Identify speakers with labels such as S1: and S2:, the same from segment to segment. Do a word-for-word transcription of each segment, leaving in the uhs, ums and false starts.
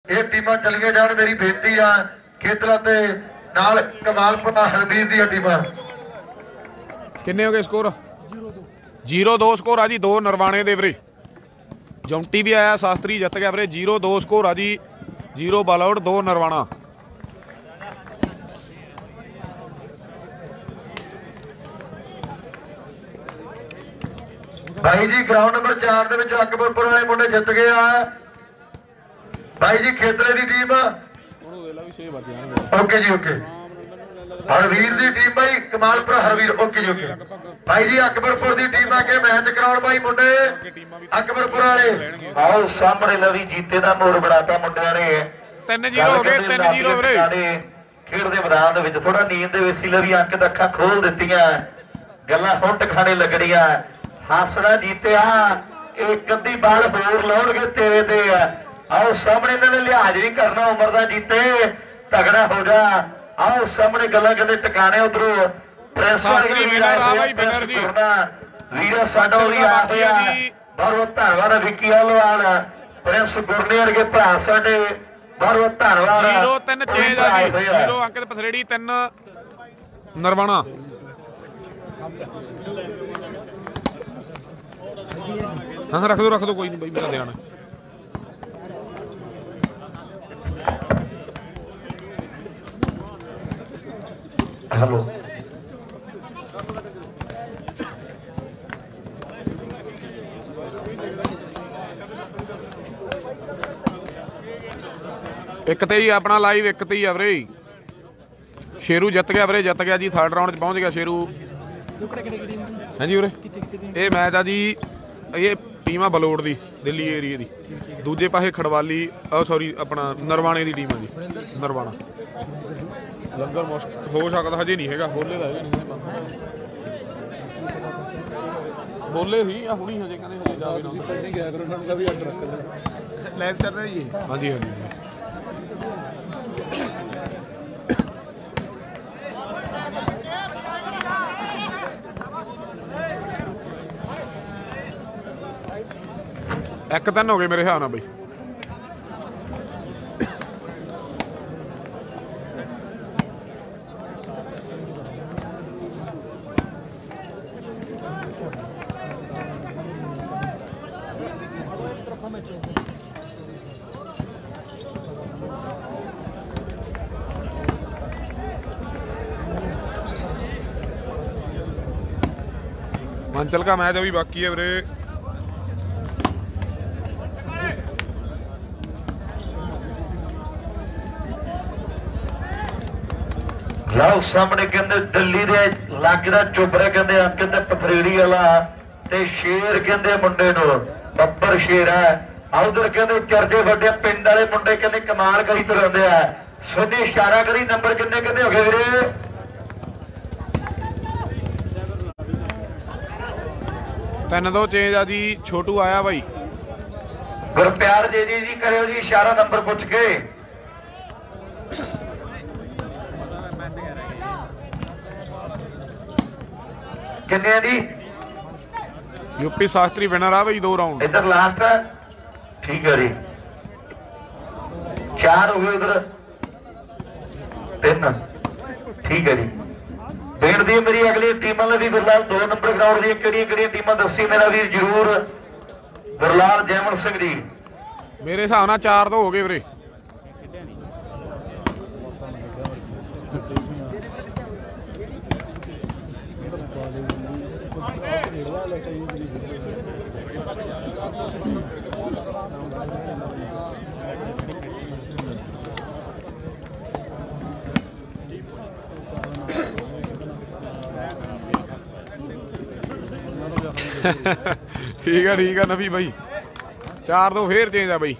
S1: ਇਹ ਟੀਮਾਂ ਚਲੀਆਂ ਜਾਣ। ਮੇਰੀ ਬੇਨਤੀ ਆ ਖੇਤਲਾ ਤੇ ਨਾਲ ਕਮਾਲਪੁਰਾ ਹਰਵੀਰ ਦੀਆਂ ਟੀਮਾਂ।
S2: ਕਿੰਨੇ ਹੋ ਗਏ ਸਕੋਰ? ਜ਼ੀਰੋ ਦੋ ਸਕੋਰ ਆ ਜੀ। ਦੋ ਨਰਵਾਣੇ ਦੇ ਵੀਰੇ। ਜੌਂਟੀ ਵੀ ਆਇਆ, ਸ਼ਾਸਤਰੀ ਜਿੱਤ ਗਿਆ ਵੀਰੇ। ਜ਼ੀਰੋ ਦੋ ਸਕੋਰ ਆ ਜੀ। ਜ਼ੀਰੋ ਬਾਲ ਆਊਟ, ਦੋ ਨਰਵਾਣਾ।
S1: भाई जी ग्राउंड नंबर चार ਦੇ ਵਿੱਚ ਅਕਬਰਪੁਰ ਵਾਲੇ ਮੁੰਡੇ ਜਿੱਤ ਗਏ ਆ। भाई जी ਖੇਤਰੇ ਦੀ ਟੀਮ ਓਕੇ ਜੀ ਓਕੇ। ਹਰਵੀਰ ਦੀ ਟੀਮ ਭਾਈ ਕਮਾਲਪੁਰ ਹਰਵੀਰ ਓਕੇ ਜੀ ਓਕੇ। ਭਾਈ ਜੀ ਅਕਬਰਪੁਰ ਦੀ ਟੀਮ ਆ ਕੇ ਮੈਚ ਕਰਾਉਣ ਭਾਈ ਮੁੰਡੇ ਅਕਬਰਪੁਰ ਵਾਲੇ। ਆਓ ਸਾਹਮਣੇ ਲਵੀ ਜੀਤੇ ਦਾ ਮੋੜ ਬਣਾਤਾ ਮੁੰਡਿਆਂ ਨੇ।
S2: ਤਿੰਨ ਜ਼ੀਰੋ ਹੋ ਗਏ। ਤਿੰਨ ਜ਼ੀਰੋ ਵੀਰੇ।
S1: ਖੇਡ ਦੇ ਮੈਦਾਨ ਦੇ ਵਿੱਚ ਥੋੜਾ ਨੀਂਦ ਦੇ ਵਿੱਚ ਸੀ ਲਵੀ ਅੰਕ ਦਾ ਅੱਖਾਂ ਖੋਲ ਦਿੱਤੀਆਂ। ਗੱਲਾਂ ਹੁਣ ਟਿਕਾਣੇ ਲੱਗਣੀਆਂ। ਹਾਸੜਾ ਜੀਤਿਆ ਇੱਕ ਅੱਧੀ ਬਾਲ ਹੋਰ ਲਾਉਣਗੇ ਤੇਰੇ ਤੇ। ਆਓ ਸਾਹਮਣੇ ਇਹਨਾਂ ਨੇ ਲਿਹਾਜ਼ ਵੀ ਕਰਨਾ ਉਮਰ ਦਾ। ਜੀਤੇ ਤਗੜਾ ਹੋ ਜਾ। ਆਓ ਸਾਹਮਣੇ ਗੱਲਾਂ ਕਹਿੰਦੇ ਟਿਕਾਣੇ। ਉਧਰੋਂ ਪ੍ਰੈਸ ਵਾਲੀ ਵੀਰ ਸਾਡਾ ਵੀ ਆ ਗਿਆ। ਬਹੁਤ ਬਹੁਤ ਧੰਨਵਾਦ ਵਿੱਕੀ ਹਲਵਾਲ ਪ੍ਰਿੰਸ ਗੁਰਨੇ ਵਰਗੇ ਭਰਾ ਸਾਡੇ। ਬਹੁਤ ਬਹੁਤ ਧੰਨਵਾਦ।
S2: ਜ਼ੀਰੋ ਤਿੰਨ ਚੇਂਜ ਆ ਜੀ। ਜ਼ੀਰੋ ਅੰਕਿਤ ਪਥਰੇੜੀ, ਤਿੰਨ ਨਰਵਾਣਾ। ਹਾਂ ਰੱਖ ਦੋ ਰੱਖ ਦੋ ਕੋਈ ਨਹੀਂ ਬਾਈ, ਮੇਰਾ ਧਿਆਨ ਹੈ।
S1: ਹੈਲੋ
S2: ਇੱਕ ਤੇ ਹੀ ਆਪਣਾ ਲਾਈਵ, ਇੱਕ ਤੇ ਹੀ ਆ ਵੀਰੇ। ਸ਼ੇਰੂ ਜਿੱਤ ਗਿਆ ਵੀਰੇ, ਜਿੱਤ ਗਿਆ ਜੀ। ਥਰਡ ਰਾਊਂਡ 'ਚ ਪਹੁੰਚ ਗਿਆ ਸ਼ੇਰੂ। ਹਾਂਜੀ ਵੀਰੇ ਇਹ ਮੈਚ ਆ ਜੀ। ਇਹ ਟੀਮ ਆ ਬਲੋੜ ਦੀ, ਦਿੱਲੀ ਏਰੀਏ ਦੀ। ਦੂਜੇ ਪਾਸੇ ਖੜਵਾਲੀ ਸੌਰੀ ਆਪਣਾ ਨਰਵਾਣੇ ਦੀ ਟੀਮ ਆ ਜੀ। ਨਰਵਾਣਾ ਲੰਗਰ ਮੁਸ਼ਕ ਹੋ ਸਕਦਾ ਹਜੇ ਨਹੀਂ ਹੈਗਾ। ਬੋਲੇ ਦਾ ਹੈਗਾ ਨਹੀਂ। ਬੋਲੇ ਹੀ ਆ ਹੁਣੀ ਹਜੇ ਕਹਿੰਦੇ ਹਜੇ ਜਾਵੇ ਤੁਸੀਂ ਪਹਿਲਾਂ ਗਿਆ ਕਰੋ। ਉਹਨਾਂ ਦਾ ਵੀ ਆਰਡਰ ਰੱਖ ਲਓ। ਲਾਈਵ ਚੱਲ ਰਿਹਾ ਜੀ। ਹਾਂਜੀ ਹਾਂਜੀ ਇੱਕ ਤਿੰਨ ਹੋ ਗਏ ਮੇਰੇ ਹਿਸਾਬ ਨਾਲ ਬਈ। मंचल का मैच अभी बाकी है ਵੀਰੇ।
S1: ਲਓ ਸਾਹਮਣੇ ਕਹਿੰਦੇ ਦਿੱਲੀ ਦੇ ਇਲਾਕੇ ਦਾ ਚੋਬਰੇ ਕਹਿੰਦੇ ਅੰਕ ਤੇ ਪਥਰੇੜੀ ਵਾਲਾ ਤੇ ਸ਼ੇਰ ਕਹਿੰਦੇ ਮੁੰਡੇ ਨੂੰ ਬੱਬਰ ਸ਼ੇਰ ਹੈ। ਉਧਰ ਕਹਿੰਦੇ ਚਰਜੇ ਵੱਡੇ ਪਿੰਡ ਵਾਲੇ ਮੁੰਡੇ ਕਹਿੰਦੇ ਕਮਾਲ ਕਰੀ ਤੁਰਦੇ ਆ। ਸੋਨੀ ਇਸ਼ਾਰਾ ਕਰੀ ਨੰਬਰ ਕਿੰਨੇ ਕਿੰਨੇ ਹੋ ਗਏ ਵੀਰੇ?
S2: ਤਿੰਨ ਦੋ ਚੇਂਜ ਆ ਜੀ। ਛੋਟੂ ਆਇਆ ਬਾਈ।
S1: ਗੁਰਪਿਆਰ ਜੀ ਜੀ ਜੀ ਕਰਿਓ ਜੀ ਇਸ਼ਾਰਾ ਨੰਬਰ ਪੁੱਛ ਕੇ। ਕਿੰਨੇ ਦੀ?
S2: यूपी शास्त्री विनर आ भाई। दो राउंड
S1: इधर लास्ट है। ठीक है जी। चार हो गए उधर तीन। ठीक है जी। बेनती है मेरी अगली टीमां भी गुरलाल दो नंबर ग्राउंड दी किहड़ियां किहड़ियां टीमां दसी मेरा वीर जरूर। गुरलाल जयमल सिंह जी
S2: मेरे हिसाब नाल चार तो हो गए वीरे। ठीक है ठीक है नवी भाई। चार दो फिर चेंज है भाई।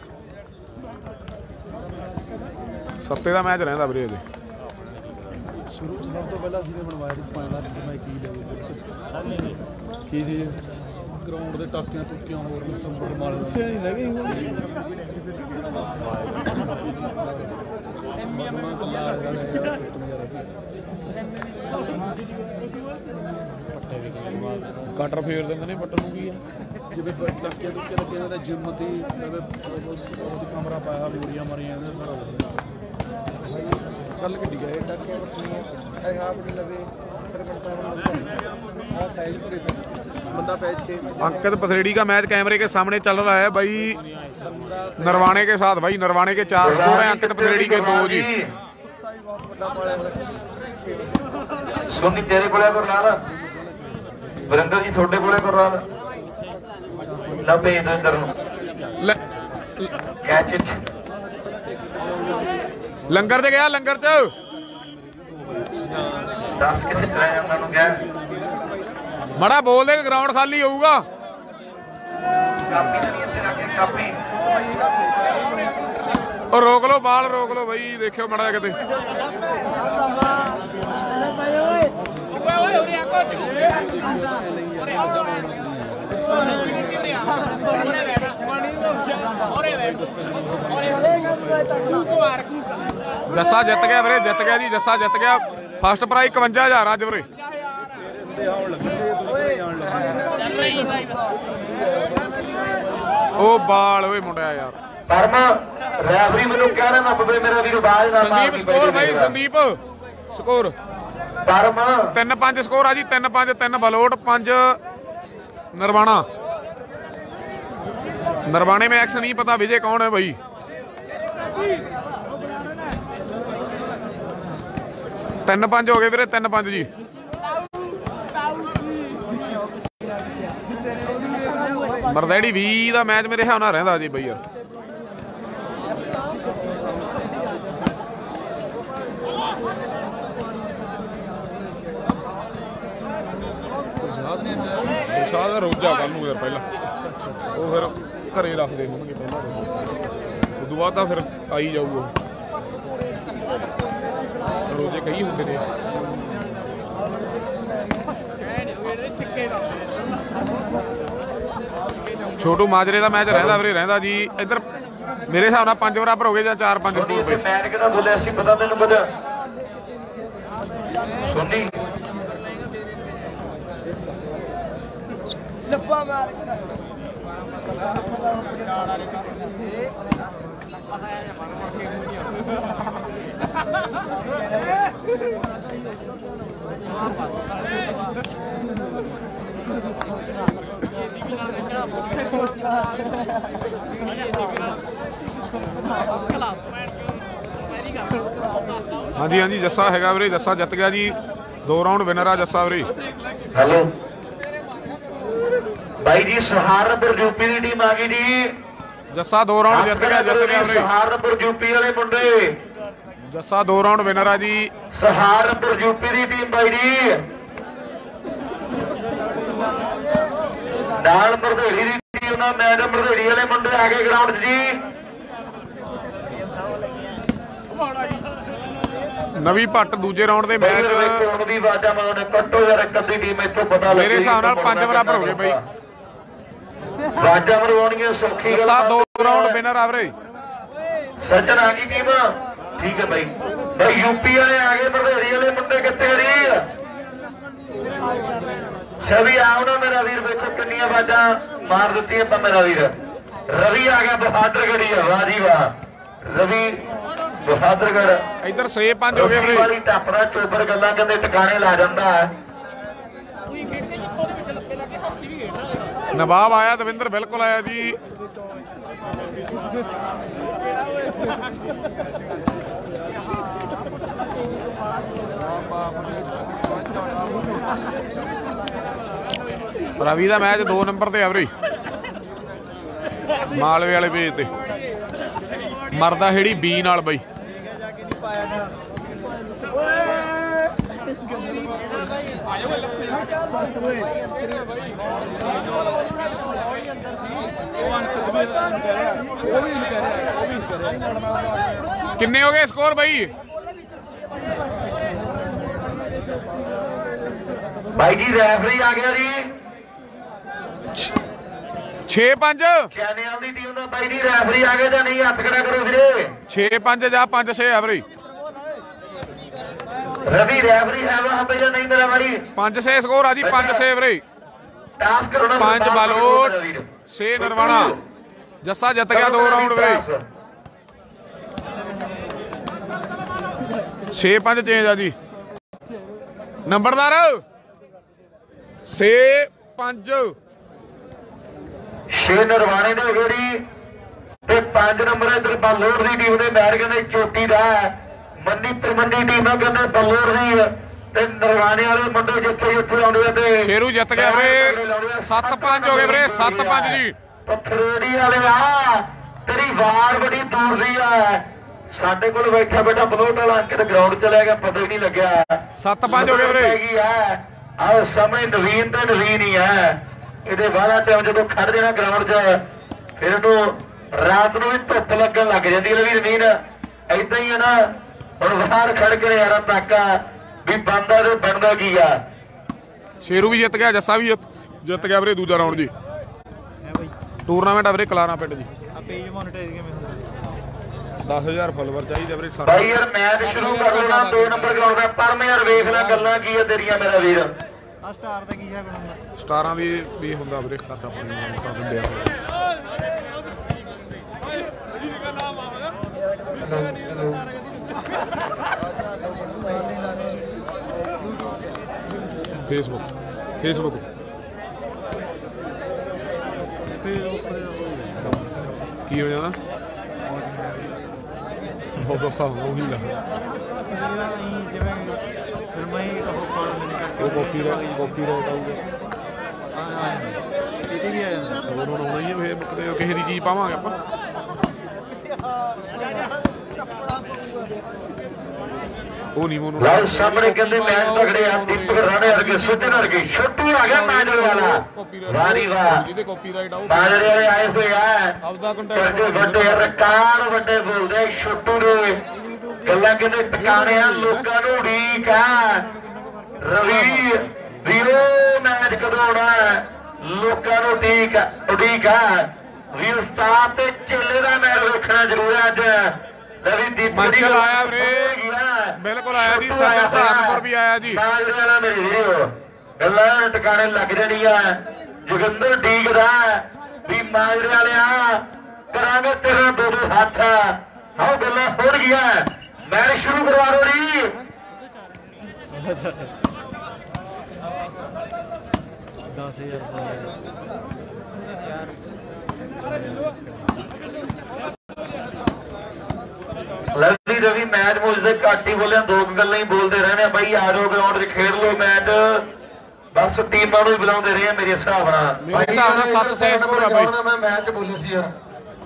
S2: सत्ते का मैच रहा ਵੀਰੇ ਇਹਦੇ।
S3: शुरू से सब तो पहला सीने बनवाया था पाँच लाख मैं की ले की थी ग्राउंड ਦੇ ਟਾਕਿਆਂ ਟੁੱਕੀਆਂ ਹੋਰ ਨੰਬਰ ਮਾਰੇ ਸੇ ਨਹੀਂ ਲੱਗੇ ਮਸਮਾ ਕੱਲਾ ਵਾਲਾ ਸਿਸਟਮ ਜਿਹਾ ਪੱਟੇ ਵੀ
S2: ਕਟਰ ਫੇਰ ਦਿੰਦੇ ਨੇ ਪੱਟਣ ਨੂੰ ਕੀ ਹੈ
S3: ਜਿਵੇਂ ਟਾਕਿਆਂ ਟੁੱਕੀਆਂ ਲੱਗੇ ਤਾਂ ਜਿਮ ਤੇ ਨਵੇਂ ਕਮਰਾ ਪਾਇਆ ਚਾਰਾਂ ਮੂਰੀਆਂ ਮਾਰੀਆਂ ਇਹਦੇ ਸਾਰਾ ਗੱਲ ਕਿੱਡੀ ਗਏ ਟੱਕੇ ਵੱਟਣੀਆਂ ਇਹ ਆਪ ਨਹੀਂ ਲਵੇ ਫਿਰ ਬਣਤਾ ਆ ਸਾਈਜ਼ ਪੂਰੇ बंदा पैसे
S2: अंकित पथरेड़ी का मैच कैमरे के सामने चल रहा है भाई। नरवाने के साथ भाई, नरवाने के चार स्कोर हैं, अंकित पथरेड़ी के दो जी।
S1: सोनी तेरे कोले कर ला वरिंदर जी थोड़े कोले कर ला ना भेज दो इधर कैच इट
S2: लंगर च गया, लंगर च
S1: दस कितने चला जांदा नु क्या
S2: मड़ा बोल दे ग्राउंड खाली होऊगा।
S1: कापी नहीं इत्थे रख के कापी
S2: और रोक लो बाल, रोक लो भाई, देखियो मड़ा किते जस्सा जित गया वीरे, जित गया जी, जस्सा जित गया। फर्स्ट प्राइज इकवंजा हजार अज वीरे। ओ बाल ओए मुंडिया यार
S1: परमा रेफरी मेनू कहना ना पवे मेरा वीर बाज ना मार
S2: संदीप स्कोर भाई, संदीप स्कोर
S1: परमा
S2: तीन पांच स्कोर आ जी, तीन पांच, तीन बलोट, पांच नरवाना। नरवाने में एक्स नहीं पता विजय कौन है भाई। तीन पांच हो गए वीरे, तीन पांच जी। मरदैड़ी भी का मैच मेरे हिसाब नाल रहिंदा जी बई यार। शाह का रोजा कल नूं यार पहला वो फिर घरे रखते होणगे पहला उस बाद तो फिर आई जाऊगा रोजे कई होंगे ने। छोटू माजरे का मैच रहिंदा वीरे, रहिंदा जी। इधर मेरे हिसाब नाल पांच बराबर हो गए या चार पांच स्कोर पे।
S1: मैं किहदा बोलिया सी पता तैनूं पता सोनी लप्पा मार
S2: हाँ जी, हाँ जी, जस्सा हैगा वीरे, जस्सा जित गया जी। दो राउंड विनर आ जस्सा वीरे।
S1: हेलो भाई जी, सहारनपुर यूपी की टीम आ गई जी।
S2: जस्सा दो राउंड जित गया, जित गया वीरे।
S1: सहारनपुर यूपी वाले मुंडे
S2: जस्सा दो राउंड विनर आ जी।
S1: सहारनपुर यूपी की टीम भाई जी नाल मरधेड़ी की टीम ना मैच मरधेड़ी वाले मुंडे आ गए ग्राउंड जी।
S2: नवी भट्ट दूजे राउंड के मैच मेरे हिसाब नाल पांच बराबर हो गए भाई। जस्सा दो राउंड विनर आ वीरे।
S1: सज्जन आ गई टीम ठीक है भाई। भाई यूपी वाले आ गए मरधेड़ी वाले मुंडे कितने री छवि आओ ना मेरा वीर, देखो कितनी बाजा मार दी मेरा वीर। रवि आ गया बहादुरगढ़ी, वाह जी वाह रवि बहादुरगढ़।
S2: इधर छे पांच हो गए
S1: वाली टापरा चोबर गल्लां कहंदे टिकाणे ला जांदा है।
S2: नवाब आया, दविंदर बिल्कुल आया जी। रवि का मैच दो नंबर ते एवरी मालवे वाले पेज ते मरदा हेड़ी बी नाल बई। किन्ने हो गए स्कोर भाई?
S1: भाई जी रेफरी आ गया जी।
S2: छे पांच
S1: चैनियाल दी टीम दा भाई जी रेफरी आ गया नहीं, हथ खड़ा करो वीरे।
S2: छे पांच जा पांच छे एवरी
S1: रवि रेफरी है वहां पे या नहीं मेरा भाई?
S2: पांच छे स्कोर आ जी, पांच छे एवरी
S1: टास्क करो ना।
S2: पांच बालोट छे नरवाना। जस्सा जित गया दो राउंड वीरे। छे पांच चेंज आ जी नंबरदार छे पांच
S1: छे नरवाणे ने हो गए ते पांच नंबर इधर बलोर की टीम ने बैठ कहते चोटी का मन्नी परमंडी टीम कहते बलोर की ते नरवाणे वाले मुंडे जिथे जिथे आउंदे
S2: शेरू जित गया वीरे सत्त पांच हो गए वीरे सत्त पांच जी
S1: पथरेड़ी वाले आ तेरी वार बड़ी दूर दी है साडे कोल बैठा बेटा बलोट वाला अंक ग्राउंड चला गया पता ही नहीं लग्या
S2: सत्त पांच हो गए वीरे
S1: आओ सामने नवीन तो नवीन ही है ये बारह टाइम जो खड़ देना ग्राउंड च फिर तो रात को भी धुप लगन लग जाती है भी नवीन ऐदा ही है ना हम बाहर खड़ के यार ताका भी बनता तो बनता की है
S2: शेरू भी जित गया जस्सा भी जित गया वीरे दूजा राउंड जी टूरनामेंट आ वीरे कलारा पिंड जी दस हजार फॉलोवर चाहिए वीरे
S1: भाई यार मैच शुरू कर लेना दो नंबर ग्राउंड है पर मैं यार वेख ला गल्लां की है तेरियां मेरा वीर
S3: ਆ ਸਟਾਰ ਦਾ ਕੀ ਹੈ ਬਣਾਉਂਦਾ
S2: ਸਟਾਰਾਂ ਦੀ ਵੀ ਹੁੰਦਾ ਵੀਰੇ ਖਰਚਾ ਪਾਣੀ ਕਰ ਦਿੰਦੇ ਆ ਫੇਸਬੁੱਕ ਫੇਸਬੁੱਕ ਕੀ ਹੋ ਜਾਂਦਾ ਬਹੁਤ ਔਖਾ ਉਹੀ ਲਾ
S3: ਫਿਰ ਮੈਂ ਉਹ ਕਾਲ
S2: ਉਹ ਕਾਪੀਰਾਈਟ ਕਾਪੀਰਾਈਟ ਆਊਗਾ
S3: ਇਹਦੇ ਵੀ ਆ ਜਾਂਦਾ
S2: ਹੋਰ ਹੁਣ ਆਉਣਾ ਹੀ ਹੈ ਫਿਰ ਕਿਸੇ ਦੀ ਚੀਜ਼ ਪਾਵਾਂਗੇ ਆਪਾਂ ਉਹ ਨਹੀਂ ਮੋਨੂੰ
S1: ਲਾਲ ਸਾਹਮਣੇ ਕਹਿੰਦੇ ਮੈਚ ਤਗੜੇ ਆ ਦੀਪਕ ਰਾਣੇ ਵਰਗੇ ਸੁੱਜਣ ਵਰਗੇ ਛੋਟੂ ਆ ਗਿਆ ਮਾਜਰੇ ਵਾਲਾ ਵਾਰੀ ਵਾਹ
S2: ਜਿਹਦੇ ਕਾਪੀਰਾਈਟ ਆਊ
S1: ਮਾਜਰੇ ਵਾਲੇ ਆਏ ਹੋਏ ਆ
S2: ਆਪਦਾ
S1: ਕਰਦੇ
S2: ਕੰਟੈਕਟ
S1: ਵੱਡੇ ਰਿਕਾਰਡ ਵੱਡੇ ਬੋਲਦੇ ਛੋਟੂ ਦੇ ਗੱਲਾਂ ਕਹਿੰਦੇ ਟਿਕਾਣੇ ਆ ਲੋਕਾਂ ਨੂੰ ਉਡੀਕ ਆ ਰਵੀ ਵੀਰੋ ਮੈਚ ਕਦੋਂ ਆਉਣਾ ਲੋਕਾਂ ਨੂੰ ਉਡੀਕ ਉਡੀਕ ਆ ਵੀ ਉਸਤਾਦ ਤੇ ਚੇਲੇ ਦਾ ਮੈਚ ਵੇਖਣਾ ਜ਼ਰੂਰ ਹੈ ਅੱਜ ਰਵੀ ਦੀਪਕ
S2: ਮੰਚਲ ਆਇਆ ਵੀਰੇ ਬਿਲਕੁਲ ਆਇਆ ਜੀ ਸਦਰ ਸਹਾਰਨਪੁਰ ਵੀ ਆਇਆ ਜੀ
S1: ਮਾਜਰੇ ਵਾਲਾ ਮੇਰੇ ਵੀਰੋ ਗੱਲਾਂ ਟਿਕਾਣੇ ਲੱਗ ਜਾਣੀਆਂ ਜੋਗਿੰਦਰ ਡੀਕ ਦਾ ਵੀ ਮਾਜਰੇ ਵਾਲਿਆ ਕਰਾਂਗੇ ਤੇਰੇ ਦੋ ਦੋ ਹੱਥ ਆਓ ਗੱਲਾਂ ਹੋ ਗਈਆਂ ਮੈਚ ਸ਼ੁਰੂ ਕਰਵਾ ਦੋ ਜੀ
S3: ਦਸ ਹਜ਼ਾਰ
S1: ਲਵਲੀ ਰਵੀ ਮੈਚ ਮੁਝਦੇ ਘੱਟ ਹੀ ਬੋਲਿਆ ਦੋ ਗੱਲਾਂ ਹੀ ਬੋਲਦੇ ਰਹਿੰਦੇ ਆ ਬਾਈ ਆ ਜਾਓ ਗਰਾਊਂਡ 'ਚ ਖੇਡ ਲਓ ਮੈਚ ਬਸ ਟੀਮਾਂ ਨੂੰ ਹੀ ਬੁਲਾਉਂਦੇ ਰਹੇ ਮੇਰੇ ਹਿਸਾਬ ਨਾਲ
S2: ਮੇਰੇ ਹਿਸਾਬ ਨਾਲ ਸੱਤ ਛੇ ਸਕੋਰ ਆ ਬਾਈ
S1: ਮੈਂ ਮੈਚ ਬੋਲਿਆ ਸੀ ਯਾਰ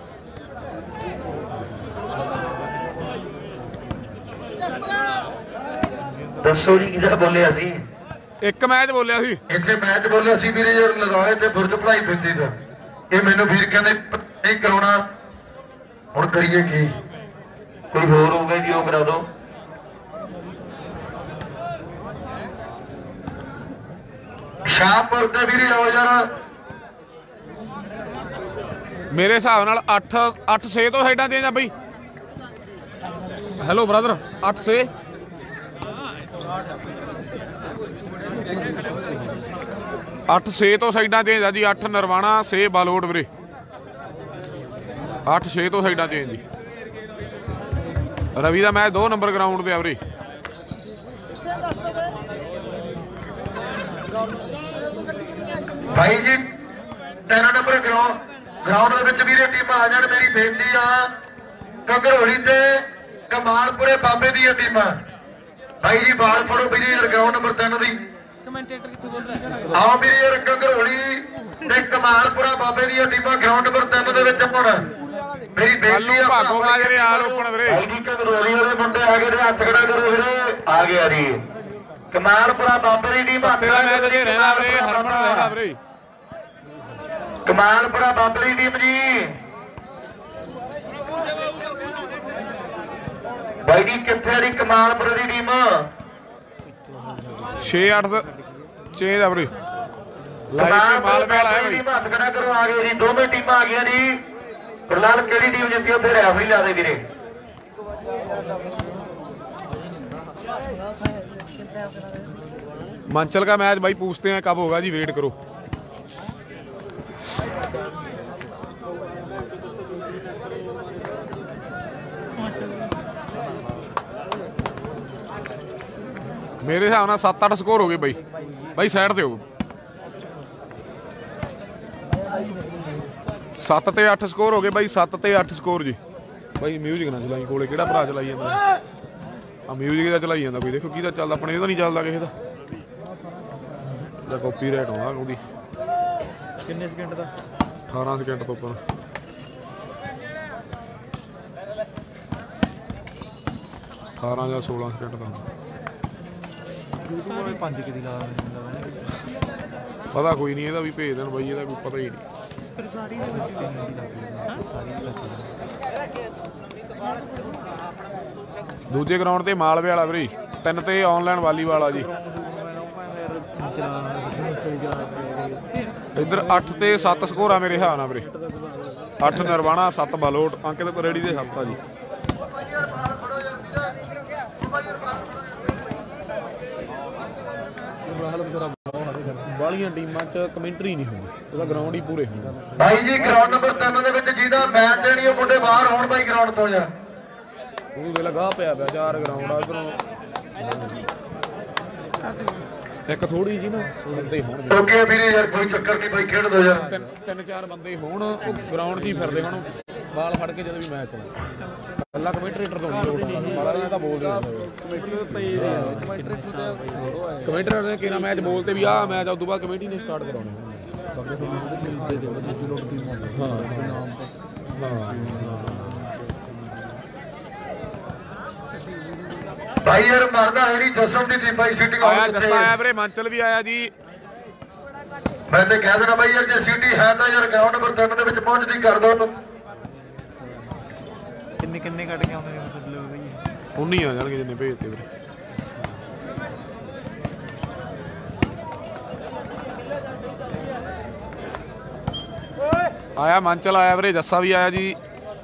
S1: ਦੱਸੋ ਜੀ ਕਿਹਦਾ ਬੋਲਿਆ ਸੀ
S2: ਇੱਕ ਮੈਚ ਬੋਲਿਆ ਸੀ
S1: ਇੱਥੇ ਮੈਚ ਬੋਲਿਆ ਸੀ ਵੀਰੇ ਯਾਰ ਲਗਾਏ ਤੇ ਬੁਰਜ ਭਲਾਈ ਪੈਂਦੀ ਦਾ ਇਹ ਮੈਨੂੰ ਵੀਰ ਕਹਿੰਦੇ ਨਹੀਂ ਕਰਾਉਣਾ ਹੁਣ ਕਰੀਏ ਕੀ ਕੋਈ ਹੋਰ ਹੋਊਗਾ ਜੀ ਉਹ ਕਰਾ ਦੋ ਸ਼ਾਹਪੁਰ ਦੇ ਵੀਰੇ ਆਓ ਯਾਰ
S2: ਮੇਰੇ ਹਿਸਾਬ ਨਾਲ ਅੱਠ ਅੱਠ ਛੇ ਤੋਂ ਸਾਈਡਾਂ ਚੇਂਜ ਆ ਬਈ ਹੈਲੋ ਬ੍ਰਦਰ ਅੱਠ ਛੇ ਅੱਠ ਛੇ ਤੋਂ ਸਾਈਡਾਂ ਚੇਂਜ ਆ ਜੀ ਅੱਠ ਨਰਵਾਣਾ ਛੇ ਬਾਲੋਟ ਵੀਰੇ ਅੱਠ ਛੇ ਤੋਂ ਸਾਈਡਾਂ ਚੇਂਜ ਜੀ ਰਵੀ ਦਾ ਮੈਚ ਦੋ ਨੰਬਰ ਗਰਾਊਂਡ ਤੇ ਆ ਵੀਰੇ
S1: ਭਾਈ ਜੀ ਤਿੰਨ ਨੰਬਰ ਗਰਾਊਂਡ ਗਰਾਊਂਡ ਦੇ ਵਿੱਚ ਵੀਰੇ ਟੀਮਾਂ ਆ ਜਾਣ ਮੇਰੀ ਬੇਨਤੀ ਆ ਕੰਗਰੋਲੀ ਤੇ ਕਮਾਲਪੁਰੇ ਬਾਬੇ ਦੀਆਂ ਟੀਮਾਂ ਭਾਈ ਜੀ ਬਾਲ ਫੜੋ ਵੀਰੇ ਗਰਾਊਂਡ ਨੰਬਰ ਤਿੰਨ ਦੀ ਕਮੈਂਟੇਟਰ ਕਿੱਥੇ ਬੋਲ ਰਿਹਾ ਆਓ ਵੀਰੇ ਯਾਰ ਕੰਗਰੋਲੀ ਤੇ ਕਮਾਲਪੁਰਾ ਬਾਬੇ ਦੀਆਂ ਟੀਮਾਂ ਗਰਾਊਂਡ ਨੰਬਰ ਤਿੰਨ ਦੇ ਵਿੱਚ ਹੁਣ ਮੇਰੀ ਬੇਨਤੀ ਆ
S2: ਭਾਗੋ ਮਾਜਰੇ ਆਲ ਓਪਨ ਵੀਰੇ
S1: ਭਾਈ ਜੀ ਕੰਗਰੋਲੀ ਵਾਲੇ ਮੁੰਡੇ ਆ ਗਏ ਤੇ ਹੱਥ ਖੜਾ ਕਰੋ ਵੀਰੇ ਆ ਗਿਆ ਜੀ ਕਮਾਲਪੁਰਾ ਬਾਬੇ ਦੀ ਟੀਮ
S2: ਸੱਤੇ ਦਾ ਮੈਚ ਅਜੇ ਰਹਿੰਦਾ ਵੀਰੇ ਹਰਮਨ ਰਹਿੰਦਾ ਵੀਰੇ
S1: ਕਮਾਲਪੁਰਾ ਬਾਬੇ ਦੀ ਟੀਮ ਜੀ ਭਾਈ ਜੀ ਕਿੱਥੇ ਦੀ ਕਮਾਲਪੁਰਾ ਦੀ ਟੀਮ
S2: ਛੇ ਅੱਠ ਦਾ ਚੇਂਜ ਆ ਵੀਰੇ ਲਾਈਵ ਤੇ ਮਾਲਵੇ ਵਾਲਾ ਹੈ ਬਈ
S1: ਹੱਥ ਖੜਾ ਕਰੋ ਆ ਗਏ ਜੀ ਦੋਵੇਂ ਟੀਮਾਂ ਆ ਗਈਆਂ ਜੀ ਫਿਲਹਾਲ ਕਿਹੜੀ ਟੀਮ ਜਿੱਤੀ ਉੱਥੇ ਰੈਫਰੀ ਲਾ ਦੇ ਵੀਰੇ
S2: मंचल का मैच भाई पूछते हैं कब होगा जी वेट करो ਮੇਰੇ ਹਿਸਾਬ ਨਾਲ ਸੱਤ ਅੱਠ ਸਕੋਰ ਹੋ ਗਏ ਬਾਈ। ਬਾਈ ਸਾਈਡ ਤੇ ਹੋ। ਸੱਤ ਤੇ ਅੱਠ ਸਕੋਰ ਹੋ ਗਏ ਬਾਈ। ਸੱਤ ਤੇ ਅੱਠ ਸਕੋਰ ਜੀ। ਬਾਈ ਮਿਊਜ਼ਿਕ ਨਾ ਚਲਾਈ। ਕੋਲੇ ਕਿਹੜਾ ਭਰਾ ਚਲਾਈ ਜਾਂਦਾ ਆ? ਮਿਊਜ਼ਿਕ ਦਾ ਚਲਾਈ ਜਾਂਦਾ ਕੋਈ। ਦੇਖੋ ਕਿਹਦਾ ਚੱਲਦਾ। ਆਪਣੇ ਇਹਦਾ ਨਹੀਂ ਚੱਲਦਾ ਕਿਸੇ ਦਾ। ਇਹਦਾ ਕਾਪੀਰਾਈਟ ਆਉਂਦਾ ਉਹਦੀ।
S3: ਕਿੰਨੇ ਸਕਿੰਟ ਦਾ?
S2: ਅਠਾਰਾਂ ਸਕਿੰਟ ਤੋਂ ਉੱਪਰ। ਅਠਾਰਾਂ ਜਾਂ ਸੋਲਾਂ ਸਕਿੰਟ ਦਾ
S3: ਪੰਜ ਕਿ ਦੀ ਲਾ
S2: ਪਤਾ ਕੋਈ ਨਹੀਂ। ਇਹਦਾ ਵੀ ਭੇਜ ਦੇਣ ਬਾਈ। ਇਹਦਾ ਕੋਈ ਪਤਾ ਹੀ ਨਹੀਂ। ਦੂਜੇ ਗਰਾਊਂਡ ਤੇ ਮਾਲਵੇ ਵਾਲਾ ਵੀਰੇ। ਤਿੰਨ ਤੇ ਆਨਲਾਈਨ ਵਾਲੀਬਾਲ ਆ ਜੀ। ਇੱਧਰ ਅੱਠ ਤੇ ਸੱਤ ਸਕੋਰ ਆ ਮੇਰੇ ਹਿਸਾਬ ਨਾਲ ਵੀਰੇ। ਅੱਠ ਨਿਰਵਾਣਾ, ਸੱਤ ਬਾਲੋਟ, ਅੰਕਿਤ ਰੇੜੀ ਦੇ ਸੱਤ ਆ ਜੀ। ਵਾਲੀਆਂ ਟੀਮਾਂ 'ਚ ਕਮੈਂਟਰੀ ਨਹੀਂ ਹੁੰਦੀ। ਉਹਦਾ ਗਰਾਊਂਡ ਹੀ ਪੂਰੇ ਹੁੰਦਾ
S1: ਭਾਈ ਜੀ। ਗਰਾਊਂਡ ਨੰਬਰ ਤਿੰਨ ਦੇ ਵਿੱਚ ਜਿਹਦਾ ਮੈਚ ਦੇਣੀ ਉਹ ਮੁੰਡੇ ਬਾਹਰ ਹੋਣ ਬਾਈ ਗਰਾਊਂਡ ਤੋਂ ਯਾਰ।
S2: ਉਹ ਵੇਲੇ ਗਾਹ ਪਿਆ ਪਿਆ ਚਾਰ ਗਰਾਊਂਡ ਆ ਉਧਰੋਂ। ਇੱਕ ਥੋੜੀ ਜੀ ਨਾ ਬੰਦੇ ਹੋਣ।
S1: ਓਕੇ ਵੀਰੇ ਯਾਰ ਕੋਈ ਚੱਕਰ ਨਹੀਂ ਬਾਈ। ਖੇਡ ਦੋ ਯਾਰ।
S2: ਤਿੰਨ ਤਿੰਨ ਚਾਰ ਬੰਦੇ ਹੋਣ ਉਹ ਗਰਾਊਂਡ 'ਚ ਹੀ ਫਿਰਦੇ ਹੁਣ ਬਾਲ ਫੜ ਕੇ ਜਦੋਂ ਵੀ ਮੈਚ ਚੱਲੇ। ਕੱਲਾ ਕਮੈਂਟਰੇਟਰ ਤੋਂ ਮਾੜਾ ਜਿਹਾ ਤਾਂ ਬੋਲਦੇ ਕਮੈਂਟਰੇਟਰ ਨੇ ਕਿਹੜਾ ਮੈਚ ਬੋਲਤੇ ਵੀ ਆਹ ਮੈਚ ਉਸ ਤੋਂ ਬਾਅਦ ਕਮੇਟੀ ਨੇ ਸਟਾਰਟ ਕਰਾਉਣੇ।
S1: ਭਾਈ ਯਾਰ ਮਰਦਾ ਹੈ ਨਹੀਂ ਜਸਮ ਦੀ ਟੀਮ ਬਾਈ। ਸੀਟਿੰਗ
S2: ਆਇਆ ਜੱਸਾ ਆਇਆ ਵੀਰੇ। ਮੰਚਲ ਵੀ ਆਇਆ ਜੀ।
S1: ਮੈਂ ਤੇ ਕਹਿ ਦੇਣਾ ਬਾਈ ਯਾਰ ਜੇ ਸੀਟੀ ਹੈ ਤਾਂ ਯਾਰ ਗਰਾਊਂਡ ਨੰਬਰ ਤਿੰਨ ਦੇ ਵਿੱਚ ਪਹੁੰਚਦੀ ਕਰ ਦੋ ਉਹਨੂੰ।
S3: ਕਿੰਨੇ ਕਿੰਨੇ ਕੱਟ ਕੇ ਆਉਂਦੇ ਨੇ ਮਤਲਬ ਬਈ?
S2: ਉਨੀ ਆ ਜਾਣਗੇ ਜਿੰਨੇ ਭੇਜਤੇ ਵੀਰੇ। ਆਇਆ ਮੰਚਲ ਆਇਆ ਵੀਰੇ। ਜੱਸਾ ਵੀ ਆਇਆ ਜੀ।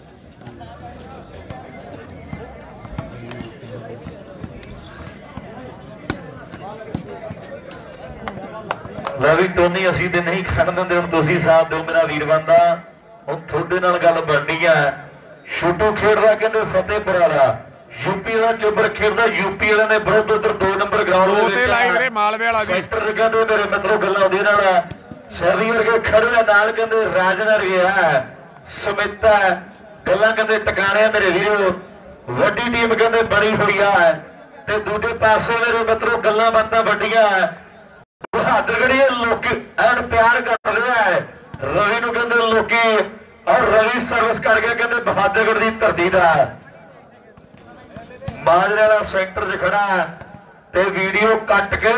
S1: ਰਵੀ ਟੋਨੀ ਅਸੀਂ ਤੇ ਨਹੀਂ ਖੜਨ ਦਿੰਦੇ। ਹੁਣ ਤੁਸੀਂ ਸਾਥ ਦਿਓ ਮੇਰਾ ਵੀਰ ਬੰਦਾ। ਹੁਣ ਤੁਹਾਡੇ ਨਾਲ ਗੱਲ ਬਣਨੀ ਆ। ਛੋਟੂ ਖੇਡਦਾ ਕਹਿੰਦੇ ਫਤਿਹਪੁਰ ਵਾਲਾ। ਯੂਪੀ ਵਾਲਾ ਚੋਬਰ ਖੇਡਦਾ ਯੂਪੀ ਵਾਲੇ ਨੇ ਵਿਰੁੱਧ ਉਧਰ ਦੋ ਨੰਬਰ ਗਰਾਊਂਡ
S2: ਦੋ ਤੇ ਲਾਈ ਵੀਰੇ ਮਾਲਵੇ ਵਾਲਾ ਜੀ।
S1: ਸੈਕਟਰ ਕਹਿੰਦੇ ਮੇਰੇ ਮਿੱਤਰੋ ਗੱਲਾਂ ਉਹਦੇ ਨਾਲ ਸ਼ਹਿਰੀ ਵਰਗੇ ਖੜੇ ਨਾਲ ਕਹਿੰਦੇ ਰਾਜਨਰ ਗਿਆ ਸਮਿਤਾ ਗੱਲਾਂ ਕਹਿੰਦੇ ਟਿਕਾਣਿਆ ਮੇਰੇ ਵੀਰੋ। ਵੱਡੀ ਟੀਮ ਕਹਿੰਦੇ ਬਣੀ ਹੋਈ ਆ ਤੇ ਦੂਜੇ ਪਾਸੇ ਮੇਰੇ ਮਿੱਤਰੋ ਗੱਲਾਂ ਬਾਤਾਂ ਵੱਡੀਆਂ। ਬਹਾਦਰਗੜੀ ਲੋਕੀ ਐਨ ਪਿਆਰ ਕਰ ਰਿਹਾ ਹੈ ਰਵੀ ਨੂੰ ਕਹਿੰਦੇ ਲੋਕੀ। ਔਰ ਰਵੀ ਸਰਵਿਸ ਕਰ ਗਿਆ ਕਹਿੰਦੇ ਬਹਾਦਰਗੜ ਦੀ ਧਰਤੀ ਦਾ। ਮਾਜਰੇ ਵਾਲਾ ਸੈਕਟਰ 'ਚ ਖੜਾ ਤੇ ਵੀਡੀਓ ਕੱਟ ਕੇ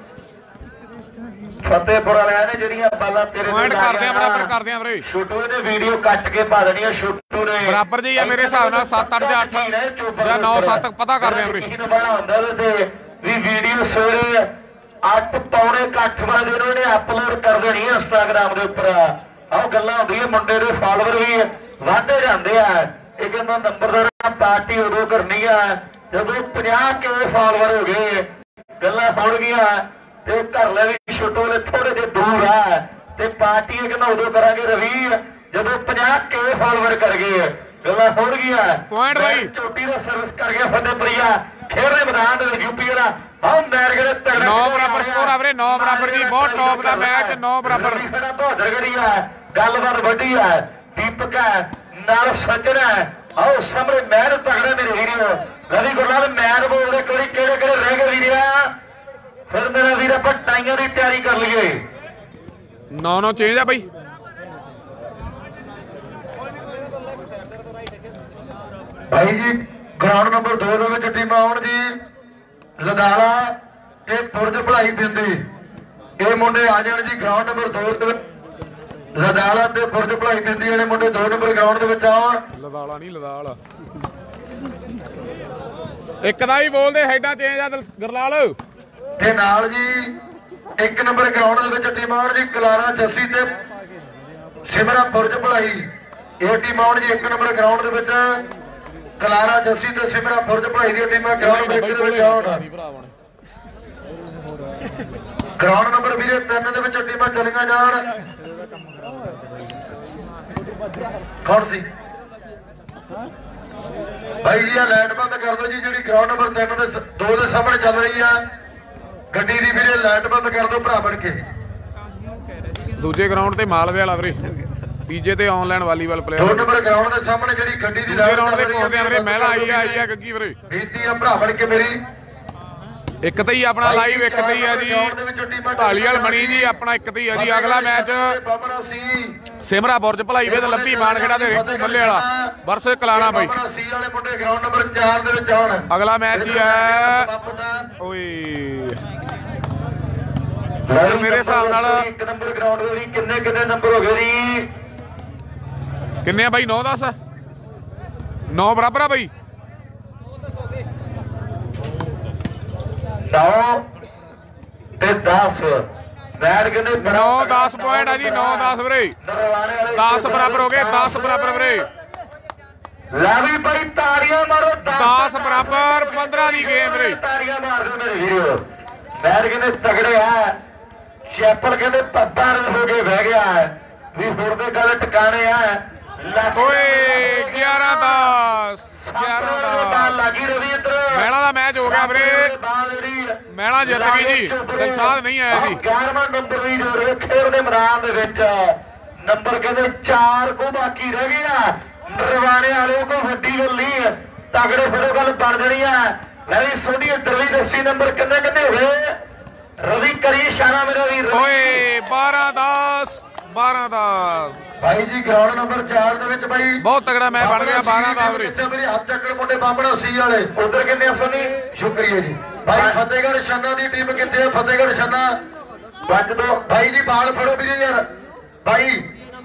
S1: ਫਤਿਹਪੁਰ ਵਾਲਿਆਂ ਨੇ ਜਿਹੜੀਆਂ ਬਾਲਾਂ ਤੇਰੇ
S2: ਪੁਆਇੰਟ ਕਰਦੇ ਆ ਬਰਾਬਰ ਕਰਦੇ ਆ ਵੀਰੇ।
S1: ਛੋਟੂ ਨੇ ਵੀਡੀਓ ਕੱਟ ਕੇ ਪਾ ਦੇਣੀ ਆ। ਛੋਟੂ ਨੇ
S2: ਬਰਾਬਰ ਜੀ ਆ ਮੇਰੇ ਹਿਸਾਬ ਨਾਲ ਸੱਤ ਅੱਠ ਜਾਂ ਅੱਠ ਜਾਂ ਨੌ ਸੱਤ ਪਤਾ ਕਰਦੇ ਆ ਵੀਰੇ।
S1: ਕਿਹਨੂੰ ਬਣਾ ਹੁੰਦਾ ਉਹਦੇ ਵੀ ਵੀਡੀਓ ਸਵੇਰੇ ਅੱਠ ਪੌਣੇ ਅੱਠ ਵਜੇ ਉਹਨਾਂ ਨੇ ਅਪਲੋਡ ਕਰ ਦੇਣੀ ਹੈ ਇੰਸਟਾਗ੍ਰਾਮ ਦੇ ਉੱਪਰ। ਆਹ ਗੱਲਾਂ ਹੁੰਦੀਆਂ ਮੁੰਡੇ ਦੇ ਫਾਲੋਅਰ ਵੀ ਵਧਦੇ ਜਾਂਦੇ ਆ। ਇਹ ਕਹਿੰਦਾ ਨੰਬਰਦਾਰ ਪਾਰਟੀ ਉਦੋਂ ਕਰਨੀ ਆ ਜਦੋਂ ਪੰਜਾਹ ਕੇ ਫਾਲੋਅਰ ਹੋ ਗਏ। ਗੱਲਾਂ ਸੁਣ ਗਈਆਂ ਤੇ ਘਰ ਲੈ ਵੀ ਛੋਟੋ ਨੇ ਥੋੜੇ ਜਿਹੇ ਦੂਰ ਆ ਤੇ ਪਾਰਟੀ ਇਹ ਕਹਿੰਦਾ ਉਦੋਂ ਕਰਾਂਗੇ ਰਵੀ ਜਦੋਂ ਪੰਜਾਹ ਕੇ ਫਾਲੋਅਰ ਕਰ ਗਏ। ਗੱਲਾਂ ਸੁਣ ਗਈਆਂ।
S2: ਪੁਆਇੰਟ ਬਾਈ
S1: ਚੋਟੀ ਦਾ ਸਰਵਿਸ ਕਰ ਗਿਆ ਫਤਿਹਪੁਰੀਆ। ਖੇਡਦੇ ਮੈਦਾਨ ਦੇ ਯੂਪੀ ਵਾਲਾ ਆਹ ਮੈਚ ਜਿਹੜੇ ਤਗੜੇ
S2: ਨੌ ਬਰਾਬਰ ਸਕੋਰ ਆ ਵੀਰੇ। ਨੌ ਬਰਾਬਰ ਜੀ। ਬਹੁਤ ਟੌਪ ਦਾ ਮੈਚ। ਨੌ ਬਰਾਬਰ
S1: ਬਹਾਦਰਗੜੀ ਆ। ਗੱਲਬਾਤ ਵੱਡੀ ਆ। ਦੀਪਕ ਹੈ ਨਾਲ ਸੱਜਣ ਹੈ। ਆਓ ਸਾਹਮਣੇ ਮੈਨ ਤਗੜਾ ਮੇਰੇ ਵੀਰੋ। ਰਵੀ ਗੁਰਲਾਲ ਮੈਨ ਬੋਲਦੇ ਕੋਈ ਕਿਹੜੇ ਕਿਹੜੇ ਰਹਿ ਗਏ ਵੀਰਿਆ। ਫਿਰ ਮੇਰਾ ਵੀਰ ਆਪਾਂ ਟਾਈਆਂ ਦੀ ਤਿਆਰੀ ਕਰ ਲਈਏ।
S2: ਨੌ ਨੌ ਚੇਂਜ ਆ ਬਾਈ।
S1: ਭਾਈ ਜੀ ਗਰਾਊਂਡ ਨੰਬਰ ਦੋ ਦੇ ਵਿੱਚ ਟੀਮਾਂ ਆਉਣ ਜੀ। ਲਦਾਲਾ ਤੇ ਪੁਰਜ ਭਲਾਈ ਬਿੰਦੀ ਇਹ ਮੁੰਡੇ ਆ ਜਾਣ ਜੀ ਗਰਾਊਂਡ ਨੰਬਰ ਦੋ ਦੇ ਵਿੱਚ। ਲਦਾਲਾ ਤੇ ਪੁਰਜ ਭਲਾਈ ਬਿੰਦੀ ਵਾਲੇ ਮੁੰਡੇ ਦੋ ਨੰਬਰ ਗਰਾਊਂਡ ਦੇ ਵਿੱਚ ਆਉਣ।
S2: ਲਦਾਲਾ ਨਹੀਂ ਲਦਾਲ ਇੱਕ ਦਾ ਹੀ ਬੋਲਦੇ ਹੈਡਾਂ ਚੇਂਜ ਆ ਗਰਲਾਲ।
S1: ਤੇ ਨਾਲ ਜੀ ਇੱਕ ਨੰਬਰ ਗਰਾਊਂਡ ਦੇ ਵਿੱਚ ਟੀਮ ਆਉਣ ਜੀ ਕਲਾਰਾ ਜੱਸੀ ਤੇ ਸਿਮਰਾ ਪੁਰਜ ਭਲਾਈ। ਇਹ ਟੀਮ ਆਉਣ ਜੀ ਇੱਕ ਨੰਬਰ ਗਰਾਊਂਡ ਦੇ ਵਿੱਚ ਕਲਾਰਾ ਜੱਸੀ ਤੇ ਸਿਮਰਾ ਪੁਰਜ ਭਲਾਈ ਦੀਆਂ ਟੀਮਾਂ ਗਰਾਊਂਡ ਦੇ ਵਿੱਚ ਆਉਣ। ਗਰਾਊਂਡ ਨੰਬਰ ਵੀਰੇ ਤਿੰਨ ਦੇ ਵਿੱਚ ਟੀਮਾਂ ਚਲੀਆਂ ਜਾਣ। ਕੌਣ ਸੀ ਭਾਈ ਜੀ? ਆ ਲਾਈਟ ਬੰਦ ਕਰ ਦਿਓ ਜੀ ਜਿਹੜੀ ਗਰਾਊਂਡ ਨੰਬਰ ਤਿੰਨ ਦੇ ਦੋ ਦੇ ਸਾਹਮਣੇ ਚੱਲ ਰਹੀ ਆ। ਗੱਡੀ ਦੀ ਵੀਰੇ ਲਾਈਟ ਬੰਦ ਕਰ ਦਿਓ ਭਰਾ ਬਣ ਕੇ।
S2: ਦੂਜੇ ਗਰਾਊਂਡ ਤੇ ਮਾਲਵੇ ਵਾਲਾ ਵੀਰੇ, ਤੀਜੇ ਤੇ ਆਨਲਾਈਨ ਵਾਲੀਬਾਲ ਪਲੇਅਰ।
S1: ਦੋ ਨੰਬਰ ਗਰਾਊਂਡ ਦੇ ਸਾਹਮਣੇ ਜਿਹੜੀ ਗੱਡੀ ਦੀ
S2: ਦੂਜੇ ਗਰਾਊਂਡ ਤੇ ਪਹੁੰਚਦੇ ਆ ਵੀਰੇ, ਮਹਿਲਾ ਆਈ ਆ ਆਈ ਆ ਗੱਗੀ ਵੀਰੇ।
S1: ਬੇਨਤੀ ਆ ਭਰਾ ਬਣ ਕੇ ਮੇਰੀ,
S2: ਇੱਕ ਤੇ ਹੀ ਆਪਣਾ ਲਾਈਵ ਇੱਕ ਤੇ ਹੀ ਆ ਜੀ ਢਾਲੀਵਾਲ ਮਣੀ ਜੀ, ਆਪਣਾ ਇੱਕ ਤੇ ਹੀ ਆ ਜੀ। ਅਗਲਾ ਮੈਚ ਸਿਮਰਾ ਬੁਰਜ ਭਲਾਈ ਵੇ ਤੇ ਲੱਭੀ ਮਾਨ ਖੇੜਾ ਤੇ ਰਿੰਕੂ ਮੱਲੇ ਵਾਲਾ ਵਰਸ ਕਲਾਣਾ ਬਾਈ।
S1: ਸੀ ਵਾਲੇ ਮੁੰਡੇ ਗਰਾਊਂਡ ਨੰਬਰ ਚਾਰ ਦੇ ਵਿੱਚ ਆਉਣ।
S2: ਅਗਲਾ ਮੈਚ ਹੀ ਹੈ ਓਏ ਮੇਰੇ ਹਿਸਾਬ ਨਾਲ
S1: ਇੱਕ ਨੰਬਰ ਗਰਾਊਂਡ ਦੇ ਵੀ ਕਿੰਨੇ ਕਿੰਨੇ ਨੰਬਰ ਹੋ ਗਏ ਜੀ?
S2: ਕਿੰਨੇ ਆ ਬਾਈ? ਨੌ ਦਸ ਨੌ ਬਰਾਬਰ ਆ ਬਾਈ।
S1: ਨੌ ਤੇ ਦਸ ਬੈਠ ਕੇ ਨੇ
S2: ਨੌ ਦਸ ਪੁਆਇੰਟ ਆ ਜੀ, ਨੌ ਦਸ ਵੀਰੇ, ਦਸ ਬਰਾਬਰ ਹੋ ਗਏ, ਦਸ ਬਰਾਬਰ ਵੀਰੇ।
S1: ਲੈ ਵੀ ਬਾਈ ਤਾੜੀਆਂ ਮਾਰੋ,
S2: ਦਸ ਬਰਾਬਰ ਪੰਦਰਾਂ ਦੀ ਗੇਮ ਵੀਰੇ।
S1: ਤਾੜੀਆਂ ਮਾਰ ਦਿਓ ਮੇਰੇ ਵੀਰੋ। ਬੈਠ ਕੇ ਨੇ ਤਗੜੇ ਆ। ਚੈਪਲ ਕਹਿੰਦੇ ਪੱਪਾ ਹੋ ਕੇ ਬਹਿ ਗਿਆ ਵੀ ਹੁਣ ਦੇ ਗੱਲ ਟਿਕਾਣੇ ਆ।
S2: ਓਏ ਗਿਆਰਾਂ ਦਸ ਗਿਆਰਾਂ ਦਸ
S1: ਲੱਗੀ ਰਵੀ ਇੱਧਰ
S2: ਮਹਿਲਾ ਦਾ ਮੈਚ ਹੋ ਗਿਆ ਵੀਰੇ। ਮਹਿਲਾ ਜਿੱਤ ਗਈ ਜੀ, ਦਿਲਸ਼ਾਦ ਨਹੀਂ ਆਇਆ ਜੀ।
S1: ਗਿਆਰਵਾਂ ਨੰਬਰ ਦੀ ਜੋੜ ਖੇਡ ਦੇ ਮੈਦਾਨ ਦੇ ਵਿੱਚ ਨੰਬਰ ਕਹਿੰਦੇ ਚਾਰ ਕੋ ਬਾਕੀ ਰਹਿ ਗਿਆ। ਨਰਵਾਣੇ ਵਾਲੇ ਕੋ ਵੱਡੀ ਗੱਲ ਨਹੀਂ, ਤਗੜੇ ਫੜੋ ਗੱਲ ਬਣ ਜਾਣੀ ਆ। ਲੈ ਵੀ ਸੋਢੀ ਇੱਧਰ ਵੀ ਦੱਸੀ ਨੰਬਰ ਕਿੰਨੇ ਕਿੰਨੇ ਹੋਏ? ਰਵੀ ਕਰੀ ਇਸ਼ਾਰਾ ਮੇਰਾ ਵੀਰ।
S2: ਓਏ ਬਾਰਾਂ ਦਸ ਬਾਰਾਂ ਦਸ
S1: ਭਾਈ ਜੀ ਗਰਾਊਂਡ ਨੰਬਰ ਚਾਰ ਦੇ ਵਿੱਚ ਬਾਈ
S2: ਬਹੁਤ ਤਗੜਾ ਮੈਚ ਬਣ ਗਿਆ। ਬਾਰਾਂ ਦਸ ਵੀਰੇ।
S1: ਮੇਰੇ ਹੱਥ ਚੱਕਰ ਮੁੰਡੇ ਬਾਬੜਾ ਸੀ ਵਾਲੇ ਉਧਰ ਕਿੰਨੇ ਸੋਨੀ? ਸ਼ੁਕਰੀਆ ਜੀ ਭਾਈ। ਫਤਿਹਗੜ੍ਹ ਛੰਨਾ ਦੀ ਟੀਮ ਕਿੱਥੇ ਹੈ? ਫਤਿਹਗੜ੍ਹ ਛੰਨਾ ਵੱਜ ਦੋ ਭਾਈ ਜੀ, ਬਾਲ ਫੜੋ ਵੀਰੇ ਯਾਰ ਭਾਈ।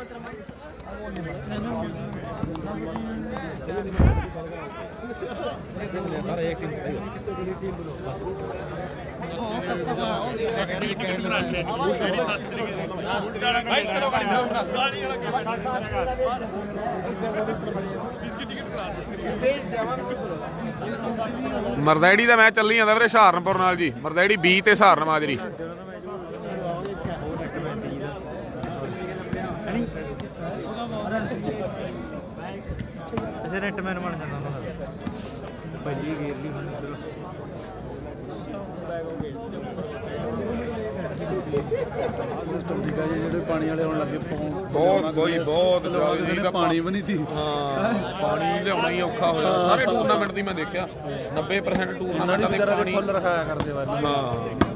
S2: ਮਰਦੈੜੀ ਦਾ ਮੈਚ ਚੱਲੀ ਜਾਂਦਾ ਵੀਰੇ ਸਹਾਰਨਪੁਰ ਨਾਲ ਜੀ। ਮਰਦੈੜੀ ਬੀ ਤੇ ਸਹਾਰਨ ਮਾਜਰੀ।
S4: ਐਸੇ ਨੈਟਮੈਨ ਬਣ ਜਾਂਦਾ ਉਹਨਾਂ ਦਾ ਪਹਿਲੀ ਗੇਰ ਲਈ ਹੁਣ ਉਧਰ
S3: ਸਿਸਟਮ ਠੀਕ ਆ ਜੀ। ਜਿਹੜੇ ਪਾਣੀ ਵਾਲੇ ਆਉਣ ਲੱਗੇ
S2: ਬਹੁਤ ਕੋਈ ਬਹੁਤ
S3: ਜਿਹਨੇ ਪਾਣੀ ਵੀ ਨਹੀਂ ਸੀ।
S2: ਹਾਂ ਪਾਣੀ ਲਿਆਉਣਾ ਹੀ ਔਖਾ ਹੋਇਆ ਸਾਰੇ ਟੂਰਨਾਮੈਂਟ ਦੀ। ਮੈਂ ਦੇਖਿਆ ਨੱਬੇ ਪ੍ਰਸੈਂਟ ਟੂਰਨਾਮੈਂਟਾਂ ਦੇ ਪਾਣੀ
S3: ਫੁੱਲ ਰਖਾਇਆ ਕਰਦੇ ਵਾ।
S2: ਹਾਂ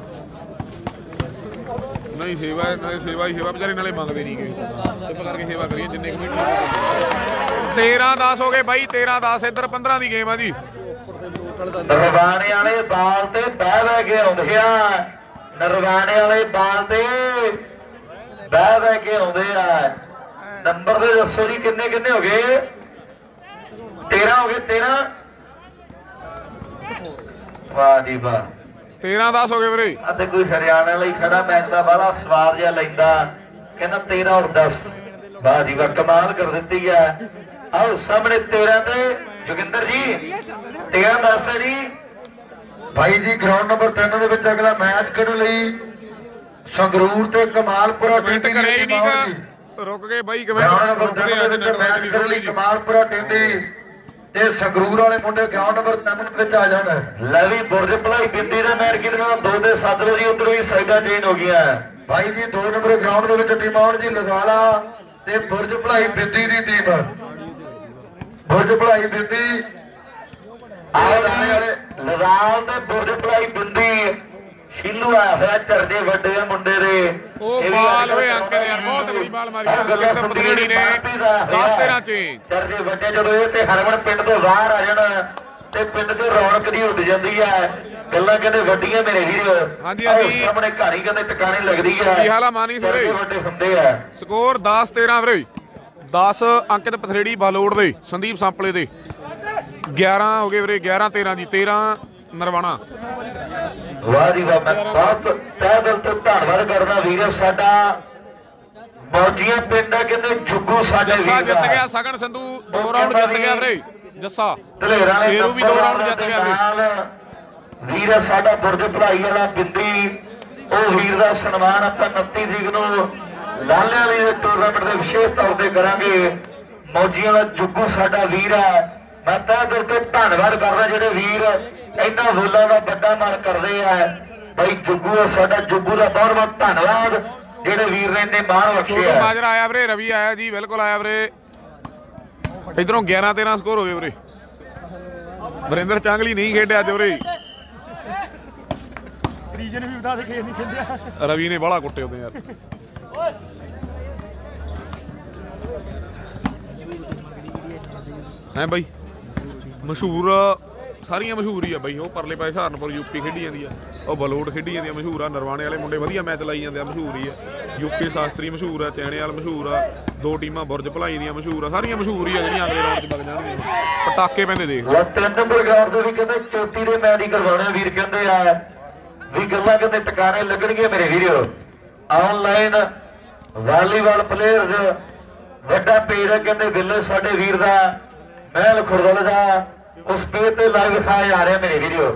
S2: ਨਹੀਂ ਸੇਵਾ ਸੇਵਾ ਹੀ ਸੇਵਾ ਵਿਚਾਰੇ ਨਾਲੇ ਮੰਗਦੇ ਨਹੀਂ ਗਏ। ਚੁੱਪ ਕਰਕੇ ਸੇਵਾ ਕਰੀਏ ਜਿੰਨੇ ਕਮੇਟੀ। ਤੇਰਾਂ ਦਸ ਹੋ ਗਏ ਬਾਈ, ਤੇਰਾਂ ਦਸ। ਇੱਧਰ ਪੰਦਰਾਂ ਦੀ ਗੇਮ ਆ ਜੀ।
S1: ਨਰਵਾਣੇ ਵਾਲੇ ਬਾਲ ਤੇ ਬਹਿ ਬਹਿ ਕੇ ਆਉਂਦੇ ਆ। ਨਰਵਾਣੇ ਵਾਲੇ ਬਾਲ ਤੇ ਬਹਿ ਬਹਿ ਕੇ ਆਉਂਦੇ ਆ। ਨੰਬਰ ਦੇ ਦੱਸੋ ਜੀ ਕਿੰਨੇ ਕਿੰਨੇ ਹੋ ਗਏ? ਤੇਰਾਂ ਹੋ ਗਏ। ਤੇਰਾਂ ਵਾਹ ਜੀ ਵਾਹ।
S2: ਤੇਰਾਂ ਦਸ ਹੋ ਗਏ ਵੀਰੇ।
S1: ਅਤੇ ਕੋਈ ਹਰਿਆਣਾ ਲਈ ਖੜਾ ਮੈਚ ਦਾ ਬਾਹਲਾ ਸਵਾਦ ਜਿਹਾ ਲੈਂਦਾ, ਕਹਿੰਦਾ ਤੇਰਾਂ ਔਰ ਦਸ। ਵਾਹ ਜੀ ਵਾਹ, ਕਮਾਲ ਕਰ ਦਿੱਤੀ ਹੈ। ਆਓ ਸਾਹਮਣੇ ਤੇਰਾਂ ਤੇ ਜੋਗਿੰਦਰ ਜੀ ਤੇਰਾਂ ਦਸ ਹੈ ਜੀ। ਭਾਈ ਜੀ ਗਰਾਊਂਡ ਨੰਬਰ ਤਿੰਨ ਦੇ ਵਿੱਚ ਅਗਲਾ ਮੈਚ ਖੇਡਣ ਲਈ ਸੰਗਰੂਰ ਤੇ ਕਮਾਲਪੁਰਾ
S2: ਕਮੈਂਟ ਕਰੇ ਹੀ ਨਹੀਂ ਰੁਕ ਗਏ ਬਾਈ। ਕਮੈਂਟ
S1: ਗਰਾਊਂਡ ਨੰਬਰ ਤਿੰਨ ਦੇ ਵਿੱਚ ਮੈਚ ਖੇਡਣ ਲਈ ਕਮਾਲਪੁਰਾ ਟਿੰਡੀ ਤੇ ਸੰਗਰੂਰ ਵਾਲੇ ਮੁੰਡੇ ਗਰਾਊਂਡ ਨੰਬਰ ਤਿੰਨ ਵਿੱਚ ਆ ਜਾਣ। ਲੈ ਵੀ ਬੁਰਜ ਭਲਾਈ ਬਿੰਦੀ ਦਾ ਮੈਚ ਕਿਤੇ ਨਾਲ ਦੋ ਦੇ ਸੱਤ ਲੋ ਜੀ। ਉਧਰ ਵੀ ਸਾਈਡਾਂ ਚੇਂਜ ਹੋ ਗਿਆ ਭਾਈ ਜੀ। ਦੋ ਨੰਬਰ ਗਰਾਊਂਡ ਦੇ ਵਿੱਚ ਟੀਮ ਆਉਣ ਜੀ ਲਗਾਲਾ ਤੇ ਬੁਰਜ ਭਲਾਈ ਬਿੰਦੀ ਦੀ ਟੀਮ। ਬੁਰਜ ਭਲਾਈ ਬਿੰਦੀ ਆਹ ਵਾਲੇ ਲਗਾਲ ਤੇ ਬੁਰਜ ਭਲਾਈ ਬਿੰਦੀ ਸ਼ੀਲੂ ਆਇਆ ਹੋਇਆ ਚਰਦੇ ਵੱਡੇ ਮੁੰਡੇ ਦੇ।
S2: ਉਹ ਬਾਲ ਹੋਏ ਅੰਕੇ ਨੇ ਯਾਰ, ਬਹੁਤ ਬੜੀ ਬਾਲ ਮਾਰੀ ਜੋਗਿੰਦਰ ਪਤਰੇੜੀ ਨੇ। ਦਸ ਤੇਰਾਂ ਚ
S1: ਚਰਦੇ ਵੱਡੇ ਜਦੋਂ ਇਹ ਤੇ ਹਰਮਨ ਪਿੰਡ ਤੋਂ ਬਾਹਰ ਆ ਜਾਣ ਤੇ ਪਿੰਡ ਚ ਰੌਣਕ ਦੀ ਉੱਡ ਜਾਂਦੀ ਹੈ। ਗੱਲਾਂ ਕਹਿੰਦੇ ਵੱਡੀਆਂ ਮੇਰੇ ਵੀਰ।
S2: ਹਾਂਜੀ ਹਾਂਜੀ
S1: ਸਾਹਮਣੇ ਘਾਣੀ ਕਹਿੰਦੇ ਟਿਕਾਣੇ ਲੱਗਦੀ ਹੈ।
S2: ਕੀ ਹਾਲ ਆ ਮਾਨੀ ਵੀਰੇ?
S1: ਵੱਡੇ ਹੁੰਦੇ ਆ।
S2: ਸਕੋਰ ਦਸ ਤੇਰਾਂ ਵੀਰੇ। ਦਸ ਅੰਕਿਤ ਪਥਰੇੜੀ ਬਾਲੋੜ ਦੇ, ਸੰਦੀਪ ਸਾਂਪਲੇ ਦੇ। ਗਿਆਰਾਂ ਹੋ ਗਏ ਵੀਰੇ। ਗਿਆਰਾਂ ਤੇਰਾਂ ਜੀ। ਤੇਰਾਂ ਨਰਵਾਣਾ।
S1: ਵਾਹ ਜੀ ਵਾਹ। ਮੈਂ ਬਹੁਤ ਤਹਿ ਦਿਲ ਤੋਂ ਧੰਨਵਾਦ ਕਰਦਾ ਵੀਰ ਸਾਡਾ ਮੌਜੀਆਂ ਪਿੰਡ ਆ। ਕਹਿੰਦੇ ਜੁੱਗੂ ਸਾਡੇ
S2: ਜੱਸਾ ਜਿੱਤ ਗਿਆ। ਸਗਨ ਸੰਧੂ ਦੋ ਰਾਊਂਡ ਜਿੱਤ ਗਿਆ ਵੀਰੇ। ਜੱਸਾ ਸ਼ੇਰੂ ਵੀ ਦੋ ਰਾਊਂਡ ਜਿੱਤ ਗਿਆ ਵੀਰੇ। ਵੀਰ ਸਾਡਾ ਬੁਰਜ ਭਲਾਈ ਵਾਲਾ ਬਿੰਦੀ, ਉਹ ਵੀਰ ਦਾ ਸਨਮਾਨ ਆਪਾਂ ਉਨੱਤੀ ਤਰੀਕ ਨੂੰ ਲਾਲਿਆਂ ਵਾਲੀ ਟੂਰਨਾਮੈਂਟ ਦੇ ਵਿਸ਼ੇਸ਼ ਤੌਰ ਤੇ ਕਰਾਂਗੇ। ਮੌਜੀਆਂ ਦਾ ਜੁੱਗੂ ਸਾਡਾ ਵੀਰ ਹੈ। ਮੈਂ ਤਹਿ ਦਿਲ ਤੋਂ ਧੰਨਵਾਦ ਕਰਦਾ ਜਿਹੜੇ ਵੀਰ ਇਹਨਾਂ ਬੋਲਾਂ ਦਾ ਵੱਡਾ ਮਨ ਕਰਦੇ ਆ।
S1: भाई जुग्गू साडा जुग्गू का बहुत बहुत धन्यवाद जेडे वीर ने इन्ने माण
S2: छोटू
S1: बख्शे
S2: माजरा आया वीरे रवि आया जी बिल्कुल आया वीरे इधरों ग्यारह तेरह स्कोर हो गए वीरे वरिंदर चांगली नहीं खेडिया अज वीरे
S3: रीजन भी बता दे खेल नहीं खेलिया
S2: रवि ने बड़ा कुट्टे उदे यार है बई मशहूर सारियां मशहूर ही आ बई वो परले पासे सहारनपुर यूपी खेडी जाती है वो बलोट खेडी जाती मशहूर आ नरवाणे वाले मुंडे वधिया मैच लाई जाते मशहूर ही है यूपी शास्त्री मशहूर है चैने वाल मशहूर आ दो टीमां बुरज भलाई दी मशहूर आ सारियां मशहूर ही आ जिहड़ियां अगले राउंड च वग जाणगियां पटाके पैंदे देख
S1: तीन नंबर ग्राउंड दे भी कहंदे चोटी दे मैच ही करवाने वीर कहंदे आ भी गल्लां कहंदे टकाने लगणगे मेरे वीरो ऑनलाइन वालीबाल प्लेयर्स वड्डा पेज है कहंदे बिल्ले साडे वीर दा महल खुरदल दा उस पेज ते लाइव दिखाया जा रहा मेरे वीडियो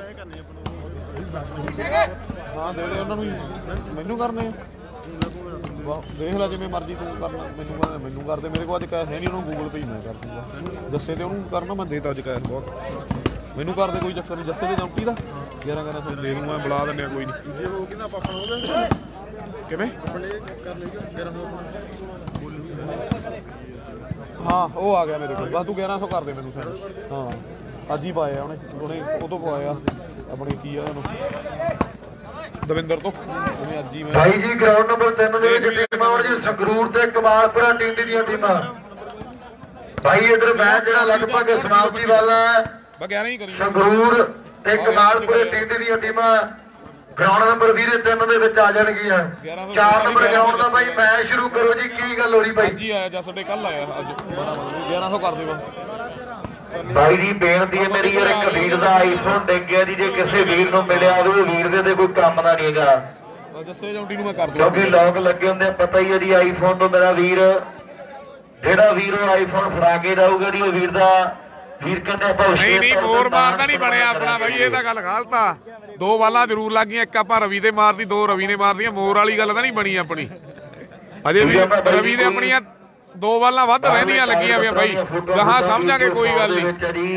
S2: हाँ दे दे उन्होंने मैनू करने देख ला जिवें मर्जी तू करना मैनू करना मैनू कर दे मेरे को अज कैश है नहीं उन्होंने गूगल पे ही मैं कर दूंगा जस्से ते उन्होंने करना मैं देता अज कैश बहुत मैनू कर दे कोई चक्कर नहीं जस्से दे जंपी दा ग्यारह ग्यारह सौ दे दूंगा बुला दिंने कोई नहीं किवें हाँ वो आ गया मेरे को बस तू ग्यारह सौ कर दे मैनू सैंड हाँ अज ही पाया उन्हें उन्हें उदों पवाया अपने की आ दविंदर तो उन्हें अज ही
S1: भाई जी ग्राउंड नंबर तीन ਦੇ ਵਿੱਚ ਟੀਮਾਂ ਹੁਣ ਜੀ ਸੰਗਰੂਰ ਤੇ ਕਮਾਲਪੁਰਾ ਟੀਮ ਦੀਆਂ ਟੀਮਾਂ ਭਾਈ ਇਧਰ ਮੈਚ ਜਿਹੜਾ ਲਗਭਗ ਸਮਾਪਤੀ ਵਾਲਾ ਹੈ
S2: ਬਸ ਗਿਆਰਾਂ ਹੀ ਕਰੀ
S1: ਸੰਗਰੂਰ ਤੇ ਕਮਾਲਪੁਰਾ ਟੀਮ ਦੀਆਂ ਟੀਮਾਂ ग्राउंड नंबर भी तीन ਦੇ ਵਿੱਚ ਆ ਜਾਣਗੀਆਂ चार नंबर ग्राउंड ਦਾ ਭਾਈ ਮੈਚ ਸ਼ੁਰੂ ਕਰੋ ਜੀ ਕੀ ਗੱਲ ਹੋ ਰਹੀ ਭਾਈ
S2: ਜੀ ਆਇਆ ਜਸ ਦੇ ਕੱਲ ਆਇਆ ਅੱਜ ਗਿਆਰਾਂ ਸੌ ਕਰ ਦੇਵਾ
S1: ਭਾਈ ਜੀ ਬੇਨਤੀ ਹੈ ਮੇਰੀ ਯਾਰ ਇੱਕ ਵੀਰ ਦਾ ਆਈਫੋਨ ਡਿੱਗਿਆ ਜੀ ਜੇ ਕਿਸੇ ਵੀਰ ਨੂੰ ਮਿਲਿਆ ਹੋਵੇ ਵੀਰ ਦੇ ਤੇ ਕੋਈ ਕੰਮ ਦਾ ਨਹੀਂ ਹੈਗਾ
S2: ਜੱਸੇ ਜੌਂਟੀ ਨੂੰ ਮੈਂ ਕਰ ਦੂੰ
S1: ਕਿਉਂਕਿ ਲੋਕ ਲੱਗੇ ਹੁੰਦੇ ਪਤਾ ਹੀ ਹੈ ਜੀ ਆਈਫੋਨ ਤੋਂ ਮੇਰਾ ਵੀਰ ਜਿਹੜਾ ਵੀਰ ਉਹ ਆਈਫੋਨ ਫੜਾ ਕੇ ਜਾਊਗਾ ਜੀ ਉਹ ਵੀਰ ਦਾ ਵੀਰ ਕਹਿੰਦੇ ਆਪਾਂ
S2: ਨਹੀਂ ਨਹੀਂ ਮੋਰ ਮਾਰਦਾ ਨਹੀਂ ਬਣਿਆ ਆਪਣਾ ਬਾਈ ਇਹ ਤਾਂ ਗੱਲ ਗਲਤ ਆ ਦੋ ਬਾਲਾਂ ਜ਼ਰੂਰ ਲੱਗੀਆਂ ਇੱਕ ਆਪਾਂ ਰਵੀ ਦੇ ਮਾਰਦੀ ਦੋ ਰਵੀ ਨੇ ਮਾਰਦੀਆਂ ਮੋਰ ਵਾਲੀ ਗੱਲ ਤਾਂ ਨਹੀਂ ਬਣੀ ਆਪਣੀ ਅਜੇ ਵੀ ਰਵੀ ਦੇ ਆਪਣੀਆਂ ਦੋ ਬਾਲਾਂ ਵੱਧ ਰਹਿੰਦੀਆਂ ਲੱਗੀਆਂ ਵੀ ਬਾਈ ਗਾਹਾਂ ਸਮਝਾਂਗੇ ਕੋਈ ਗੱਲ ਨਹੀਂ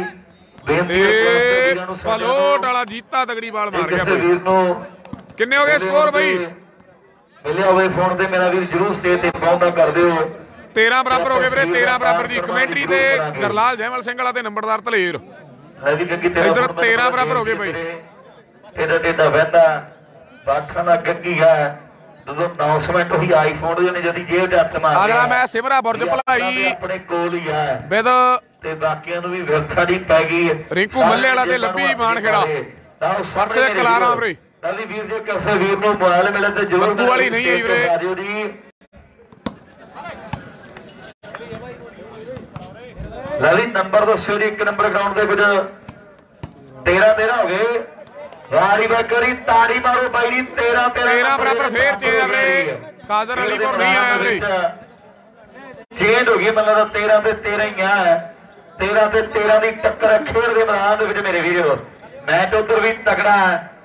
S2: ਇਹ ਬਲੋਟ ਵਾਲਾ ਜੀਤਾ ਤਗੜੀ ਬਾਲ ਮਾਰ ਗਿਆ ਬਾਈ ਕਿੰਨੇ ਹੋ ਗਏ ਸਕੋਰ ਬਾਈ
S1: ਮਿਲਿਆ ਹੋਵੇ ਫੋਨ ਤੇ ਮੇਰਾ ਵੀਰ ਜਰੂਰ ਸਟੇਜ ਤੇ ਪਹੁੰਚਦਾ ਕਰ ਦਿਓ
S2: ਤੇਰਾਂ ਬਰਾਬਰ ਹੋ ਗਏ ਵੀਰੇ ਤੇਰਾਂ ਬਰਾਬਰ ਜੀ ਕਮੈਂਟਰੀ ਤੇ ਗਰਲਾਲ ਜੈਮਲ ਸਿੰਘ ਵਾਲਾ ਤੇ ਨੰਬਰਦਾਰ ਧਲੇਰ ਇਧਰ ਤੇਰਾਂ ਬਰਾਬਰ ਹੋ ਗਏ ਬਾਈ
S1: ਇਹਦਾ ਟੇਡਾ ਵਹਿੰਦਾ ਬਾਖਾਂ ਦਾ ਗੱਗੀ ਆ ਜਦੋਂ ਅਨਾਉਂਸਮੈਂਟ ਹੋਈ ਆਈਫੋਨ ਦੇ ਨੇ ਜਦੀ ਜੇਬ ਦੇ ਹੱਥ ਮਾਰ
S2: ਅਗਲਾ ਮੈਂ ਸਿਮਰਾ ਬੁਰਜ ਭਲਾਈ
S1: ਆਪਣੇ ਕੋਲ ਹੀ ਆ
S2: ਵਿਦ
S1: ਤੇ ਬਾਕੀਆਂ ਨੂੰ ਵੀ ਵਿਰਥਾ ਦੀ ਪੈ ਗਈ
S2: ਰਿੰਕੂ ਮੱਲੇ ਵਾਲਾ ਤੇ ਲੱਭੀ ਮਾਨ ਖੇੜਾ ਪਰਸੇ ਕਲਾਰਾ ਵੀਰੇ
S1: ਰਵੀ ਵੀਰ ਜੇ ਕਿਸੇ ਵੀਰ ਨੂੰ ਮੋਬਾਈਲ ਮਿਲੇ ਤੇ ਜ਼ਰੂਰ
S2: ਬੱਗੂ ਵਾਲੀ ਨਹੀਂ ਆਈ ਵੀਰੇ
S1: ਰਵੀ ਨੰਬਰ ਦੱਸਿਓ ਜੀ ਇੱਕ ਨੰਬਰ ਗਰਾਊਂਡ ਦੇ ਵਿੱਚ ਤੇਰਾਂ ਤੇਰਾਂ ਹੋ ਗਏ ਵਾਰੀ ਬਾਕਰੀ ਤਾੜੀ ਮਾਰੋ ਬਾਈ ਜੀ ਤੇਰਾਂ
S2: ਤੇਰਾਂ ਬਰਾਬਰ ਫੇਰ ਚੇਂਜ ਆ ਵੀਰੇ ਕਾਦਰ ਅਲੀਪੁਰ ਨਹੀਂ ਆਇਆ ਵੀਰੇ
S1: ਚੇਂਜ ਹੋ ਗਈ ਮਤਲਬ ਤੇਰਾਂ ਤੇ ਤੇਰਾਂ ਹੀ ਆ ਤੇਰਾਂ ਤੇ ਤੇਰਾਂ ਦੀ ਟੱਕਰ ਖੇਡ ਦੇ ਮੈਦਾਨ ਦੇ ਵਿੱਚ ਮੇਰੇ ਵੀਰੋ ਮੈਚ ਉਧਰ ਵੀ ਤਗੜਾ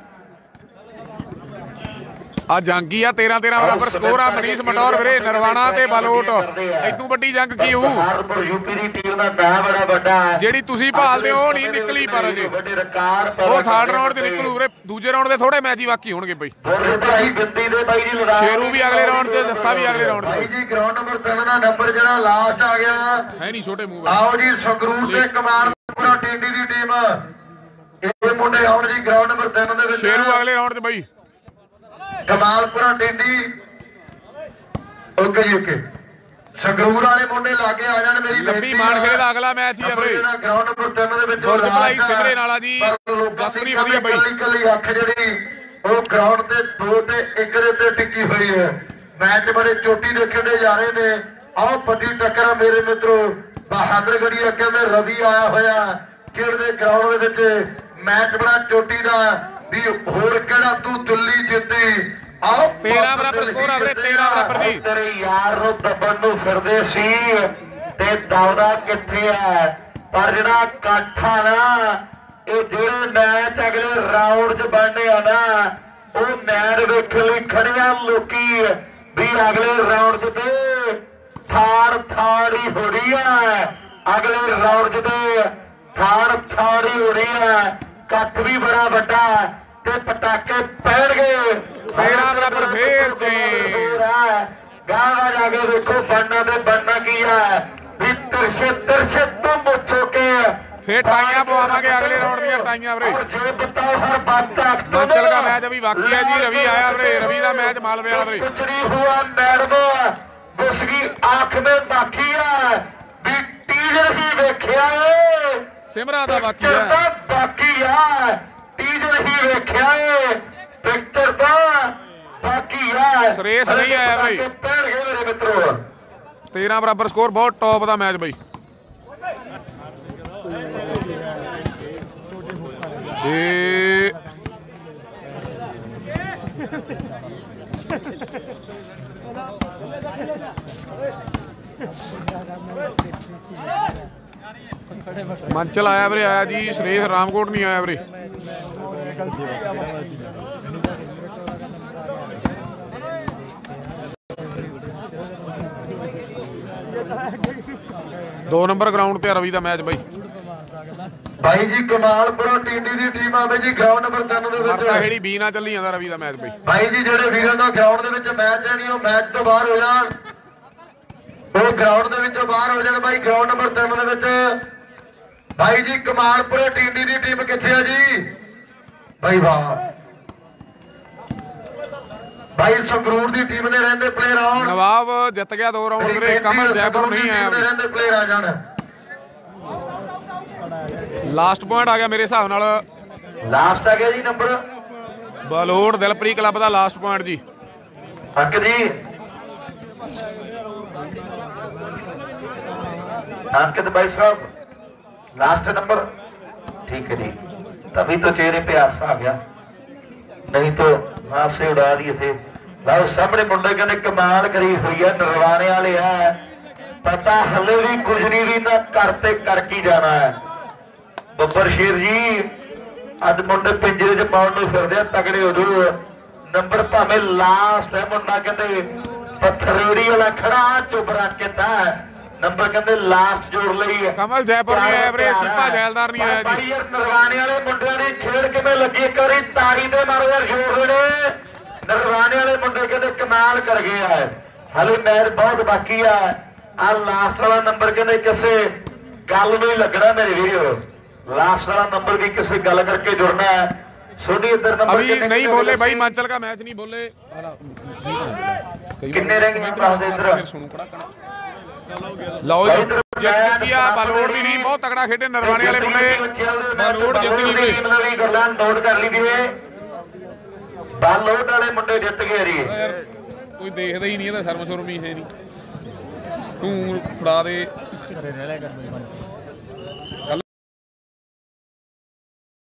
S2: ਆ ਜੰਗੀ ਆ ਤੇਰਾਂ ਤੇਰਾਂ ਬਰਾਬਰ ਸਕੋਰ ਆ ਮਨੀਸ਼ ਮਟੌਰ ਵੀਰੇ ਨਰਵਾਣਾ ਤੇ ਬਲੋਟ ਇਦੋਂ ਵੱਡੀ ਜੰਗ ਕੀ ਹੋਊ
S1: ਯੂਪੀ ਦੀ ਟੀਮ ਦਾ ਨਾਂ ਬੜਾ ਵੱਡਾ
S2: ਜਿਹੜੀ ਤੁਸੀਂ ਭਾਲਦੇ ਹੋ ਉਹ ਨਹੀਂ ਨਿਕਲੀ ਪਰ ਅਜੇ
S1: ਵੱਡੇ ਰਿਕਾਰਡ
S2: ਉਹ ਥਰਡ ਰਾਉਂਡ ਤੇ ਨਿਕਲੂ ਵੀਰੇ ਦੂਜੇ ਰਾਉਂਡ ਦੇ ਥੋੜੇ ਮੈਚ ਹੀ ਬਾਕੀ ਹੋਣਗੇ ਬਈ
S1: ਭਾਈ ਬਿੰਦੀ ਦੇ ਬਾਈ ਜੀ ਲੜਾ
S2: ਸ਼ੇਰੂ ਵੀ ਅਗਲੇ ਰਾਉਂਡ ਤੇ ਜੱਸਾ ਵੀ ਅਗਲੇ ਰਾਉਂਡ
S1: ਭਾਈ ਜੀ ਗਰਾਊਂਡ ਨੰਬਰ ਤਿੰਨ ਦਾ ਨੰਬਰ ਜਿਹੜਾ ਲਾਸਟ ਆ ਗਿਆ
S2: ਹੈ ਨਹੀਂ ਛੋਟੇ ਮੂੰਹ
S1: ਆਓ ਜੀ ਸੰਗਰੂਰ ਤੇ ਕਮਾਲਪੁਰਾ ਟੀਂਡੀ ਦੀ ਟੀਮ ਇਹ ਮੁੰਡੇ ਆਉਣ ਜੀ ਗਰਾਊਂਡ ਨੰਬਰ ਤਿੰਨ ਦੇ ਵਿੱਚ
S2: ਸ਼ੇਰੂ ਅਗਲੇ ਰਾਉਂਡ ਤੇ ਬਈ
S1: ਕਮਾਲਪੁਰਾ ਟਿੰਡੀ ਓਕੇ ਜੀ ਓਕੇ ਸੰਗਰੂਰ ਵਾਲੇ ਮੁੰਡੇ ਲਾਗੇ ਆ ਜਾਣ ਮੇਰੀ
S2: ਲੱਭੀ ਮਾਨ ਖੇੜੇ ਦਾ ਅਗਲਾ ਮੈਚ ਹੀ ਆ ਵੀਰੇ
S1: ਗਰਾਊਂਡ ਨੰਬਰ ਤਿੰਨ ਦੇ ਵਿੱਚ
S2: ਬੁਰਜ ਭਲਾਈ ਸਿਮਰੇ ਨਾਲਾ ਜੀ ਜਸਪ੍ਰੀਤ ਵਧੀਆ ਬਾਈ
S1: ਕੱਲੀ ਕੱਲੀ ਅੱਖ ਜਿਹੜੀ ਉਹ ਗਰਾਊਂਡ ਤੇ ਦੋ ਤੇ ਇੱਕ ਦੇ ਤੇ ਟਿੱਕੀ ਹੋਈ ਹੈ ਮੈਚ ਬੜੇ ਚੋਟੀ ਦੇਖਦੇ ਜਾ ਰਹੇ ਨੇ ਆਓ ਵੱਡੀ ਟੱਕਰ ਮੇਰੇ ਮਿੱਤਰੋ ਬਹਾਦਰਗੜ੍ਹੀ ਅੱਗੇ ਮੈਂ ਰਵੀ ਆਇਆ ਹੋਇਆ ਖੇਡਦੇ ਗਰਾਊਂਡ ਦੇ ਵਿੱਚ ਮੈਚ ਬੜਾ ਚੋਟੀ ਦਾ ਵੀ ਹੋਰ ਕਿਹੜਾ ਤੂੰ ਦਿੱਲੀ ਜਿੱਤੀ ਆਓ
S2: ਤੇਰਾਂ ਬਰਾਬਰ ਸਕੋਰ ਆ ਵੀਰੇ ਤੇਰਾਂ ਬਰਾਬਰ ਜੀ
S1: ਤੇਰੇ ਯਾਰ ਨੂੰ ਦੱਬਣ ਨੂੰ ਫਿਰਦੇ ਸੀ ਤੇ ਦੌੜਾ ਕਿੱਥੇ ਆ ਪਰ ਜਿਹੜਾ ਕਾਠਾ ਨਾ ਇਹ ਜਿਹੜੇ ਮੈਚ ਅਗਲੇ ਰਾਉਂਡ 'ਚ ਬਣਨੇ ਆ ਨਾ ਉਹ ਮੈਚ ਵੇਖਣ ਲਈ ਖੜੀਆਂ ਲੋਕੀ ਵੀ ਅਗਲੇ ਰਾਉਂਡ 'ਚ ਤੇ ਥਾੜ ਥਾੜੀ ਹੋ ਰਹੀ ਆ ਅਗਲੇ ਰਾਉਂਡ 'ਚ ਤੇ ਥਾੜ ਥਾੜੀ ਹੋ ਰਹੀ ਆ ਕੱਟ ਵੀ ਬੜਾ ਵੱਡਾ ਤੇ ਪਟਾਕੇ ਪੈਣਗੇ।
S2: ਤੇਰਾਂ ਬਰਾਬਰ ਫੇਰ ਛੇ।
S1: ਗਾਣਾ ਜਾ ਕੇ ਦੇਖੋ ਬਣਨਾ ਤੇ ਬਣਨਾ ਕੀ ਹੈ ਵੀ ਤਿਰਛੇ ਤਿਰਛੇ ਤੋਂ ਮੁੱਛੋ ਕੇ
S2: ਫੇਰ ਟਾਈਆਂ ਪਵਾਵਾਂਗੇ ਅਗਲੇ ਰਾਉਂਡ ਦੀਆਂ ਟਾਈਆਂ ਵੀਰੇ।
S1: ਜੇ ਬਤਾਓ ਹਰ ਬਾਤ ਤੱਕ
S2: ਹਿਮਾਚਲ ਦਾ ਮੈਚ ਅਭੀ ਬਾਕੀ ਹੈ ਜੀ। ਰਵੀ ਆਇਆ ਵੀਰੇ, ਰਵੀ ਦਾ ਮੈਚ ਮਾਲਵੇ ਵਾਲਾ ਵੀਰੇ।
S1: ਕੁਛ ਨਹੀਂ ਹੁਆ ਮੈਡਮ ਉਸकी आंख में बाकी है भी टीजर ही वेख्या है
S2: सिमरा दा बाकी है
S1: बाकी है टीजर ही वेख्या है पिक्चर दा बाकी है।
S2: सुरेश नहीं आया भाई।
S1: पैर गए मेरे मित्रों।
S2: तेरह बराबर स्कोर, बहुत टॉप का मैच बई। ए मंचल आया वीरे, आया जी। सुरेश रामकोट नहीं आया वीरे। दो नंबर ग्राउंड ते रवि दा मैच बई।
S1: भाई जी कमालपुर टीडी दी टीम आवे जी ग्राउंड नंबर तीन ਦੇ ਵਿੱਚ
S2: ਮਰਦਾ ਬੀ ਨਾਲ ਚੱਲੀ ਜਾਂਦਾ ਰਵੀ ਦਾ ਮੈਚ ਬਈ।
S1: ਭਾਈ ਜੀ ਜਿਹੜੇ ਵੀਰਾਂ ਦਾ ਗਰਾਊਂਡ ਦੇ ਵਿੱਚ ਮੈਚ ਹੈ ਨਹੀਂ ਉਹ ਮੈਚ ਤੋਂ ਬਾਹਰ ਹੋ ਜਾਣ, ਉਹ ਗਰਾਊਂਡ ਦੇ ਵਿੱਚੋਂ ਬਾਹਰ ਹੋ ਜਾਣ। ਭਾਈ ਗਰਾਊਂਡ ਨੰਬਰ ਤਿੰਨ ਦੇ ਵਿੱਚ ਭਾਈ ਜੀ ਕਮਾਲਪੁਰ टीडी ਦੀ ਟੀਮ ਕਿੱਥੇ ਹੈ ਜੀ? ਭਾਈ ਵਾਹ ਭਾਈ ਸੰਗਰੂਰ ਦੀ ਟੀਮ ਨੇ ਰਹਿੰਦੇ ਪਲੇਅਰ ਆਉਣ।
S2: ਨਵਾਬ ਜਿੱਤ ਗਿਆ ਦੋ ਰਾਉਂਡ ਵੀਰੇ। ਕਮਲ ਜੈਪੁਰ ਨਹੀਂ ਆਇਆ ਵੀਰੇ।
S1: ਰਹਿੰਦੇ ਪਲੇਅਰ ਆ ਜਾਣ।
S2: ਲਾਸਟ ਪੁਆਇੰਟ ਆ ਗਿਆ ਮੇਰੇ ਹਿਸਾਬ ਨਾਲ।
S1: ਲਾਸਟ ਆ ਗਿਆ ਜੀ ਨੰਬਰ
S2: ਬਲੋੜ ਦਿਲਪ੍ਰੀ ਕਲੱਬ ਦਾ ਲਾਸਟ ਪੁਆਇੰਟ ਜੀ।
S1: ਅੰਕ ਜੀ अंकित भाई साहब लास्ट नंबर ठीक है जी। तभी तो चेहरे पे हासा आ गया, नहीं तो हाथ से उड़ा दिए थे। लाओ सामने मुंडे कहने कमाल करी हुई है, नरवाने वाले है पता हले भी कुछ नहीं भी ना करते करके जाना है। ਬੱਬਰ ਸ਼ੇਰ ਜੀ ਅੱਜ ਮੁੰਡੇ ਪਿੰਜਰੇ 'ਚ ਪਾਉਣ ਨੂੰ ਫਿਰਦੇ ਆ, ਤਗੜੇ ਹੋ ਜਾਓ। ਨੰਬਰ ਭਾਵੇਂ ਲਾਸਟ ਹੈ, ਮੁੰਡਾ ਕਹਿੰਦੇ ਪੱਥਰੇੜੀ ਵਾਲਾ ਖੜਾ ਚੁੱਪ ਰੱਖ ਕੇ ਤਾਂ ਨੰਬਰ ਕਹਿੰਦੇ ਲਾਸਟ ਜੋੜ ਲਈ।
S2: ਕਮਲ ਜੈਪੁਰ ਨਹੀਂ ਆਇਆ ਵੀਰੇ, ਸਿੱਪਾ ਜੈਲਦਾਰ ਨਹੀਂ ਆਇਆ ਜੀ।
S1: ਯਾਰ ਨਰਵਾਣੇ ਵਾਲੇ ਮੁੰਡਿਆਂ ਦੀ ਖੇਡ ਕਿਵੇਂ ਲੱਗੀ, ਇੱਕ ਵਾਰੀ ਤਾੜੀ ਦੇ ਮਾਰੋ ਯਾਰ ਜੋੜ ਰਹੇ। ਨਰਵਾਣੇ ਵਾਲੇ ਮੁੰਡੇ ਕਹਿੰਦੇ ਕਮਾਲ ਕਰ ਗਏ ਆ। ਹਲੇ ਮੈਚ ਬਹੁਤ ਬਾਕੀ ਆ। ਆ ਲਾਸਟ ਵਾਲਾ ਨੰਬਰ ਕਹਿੰਦੇ ਕਿਸੇ ਗੱਲ ਨੂੰ ਹੀ ਲੱਗਣਾ ਮੇਰੇ ਵੀਰੋ। लास्ट वाला नंबर भी किसी गल करके जुड़ना है। सोनी इधर नंबर
S2: अभी नहीं बोले भाई, हिमाचल का मैच नहीं बोले।
S1: कितने रह गए इधर
S2: लो जी जित गया बलोड़ भी नहीं, बहुत तगड़ा खेडे नरवाने वाले मुंडे। बलोड़ जित गई
S1: भी गल्लां नोट कर ली दिए, बलोड़ वाले मुंडे जित गए जी।
S2: यार कोई देखदा ही नहीं, शर्म शुरम ही है नहीं। तू फड़ा दे।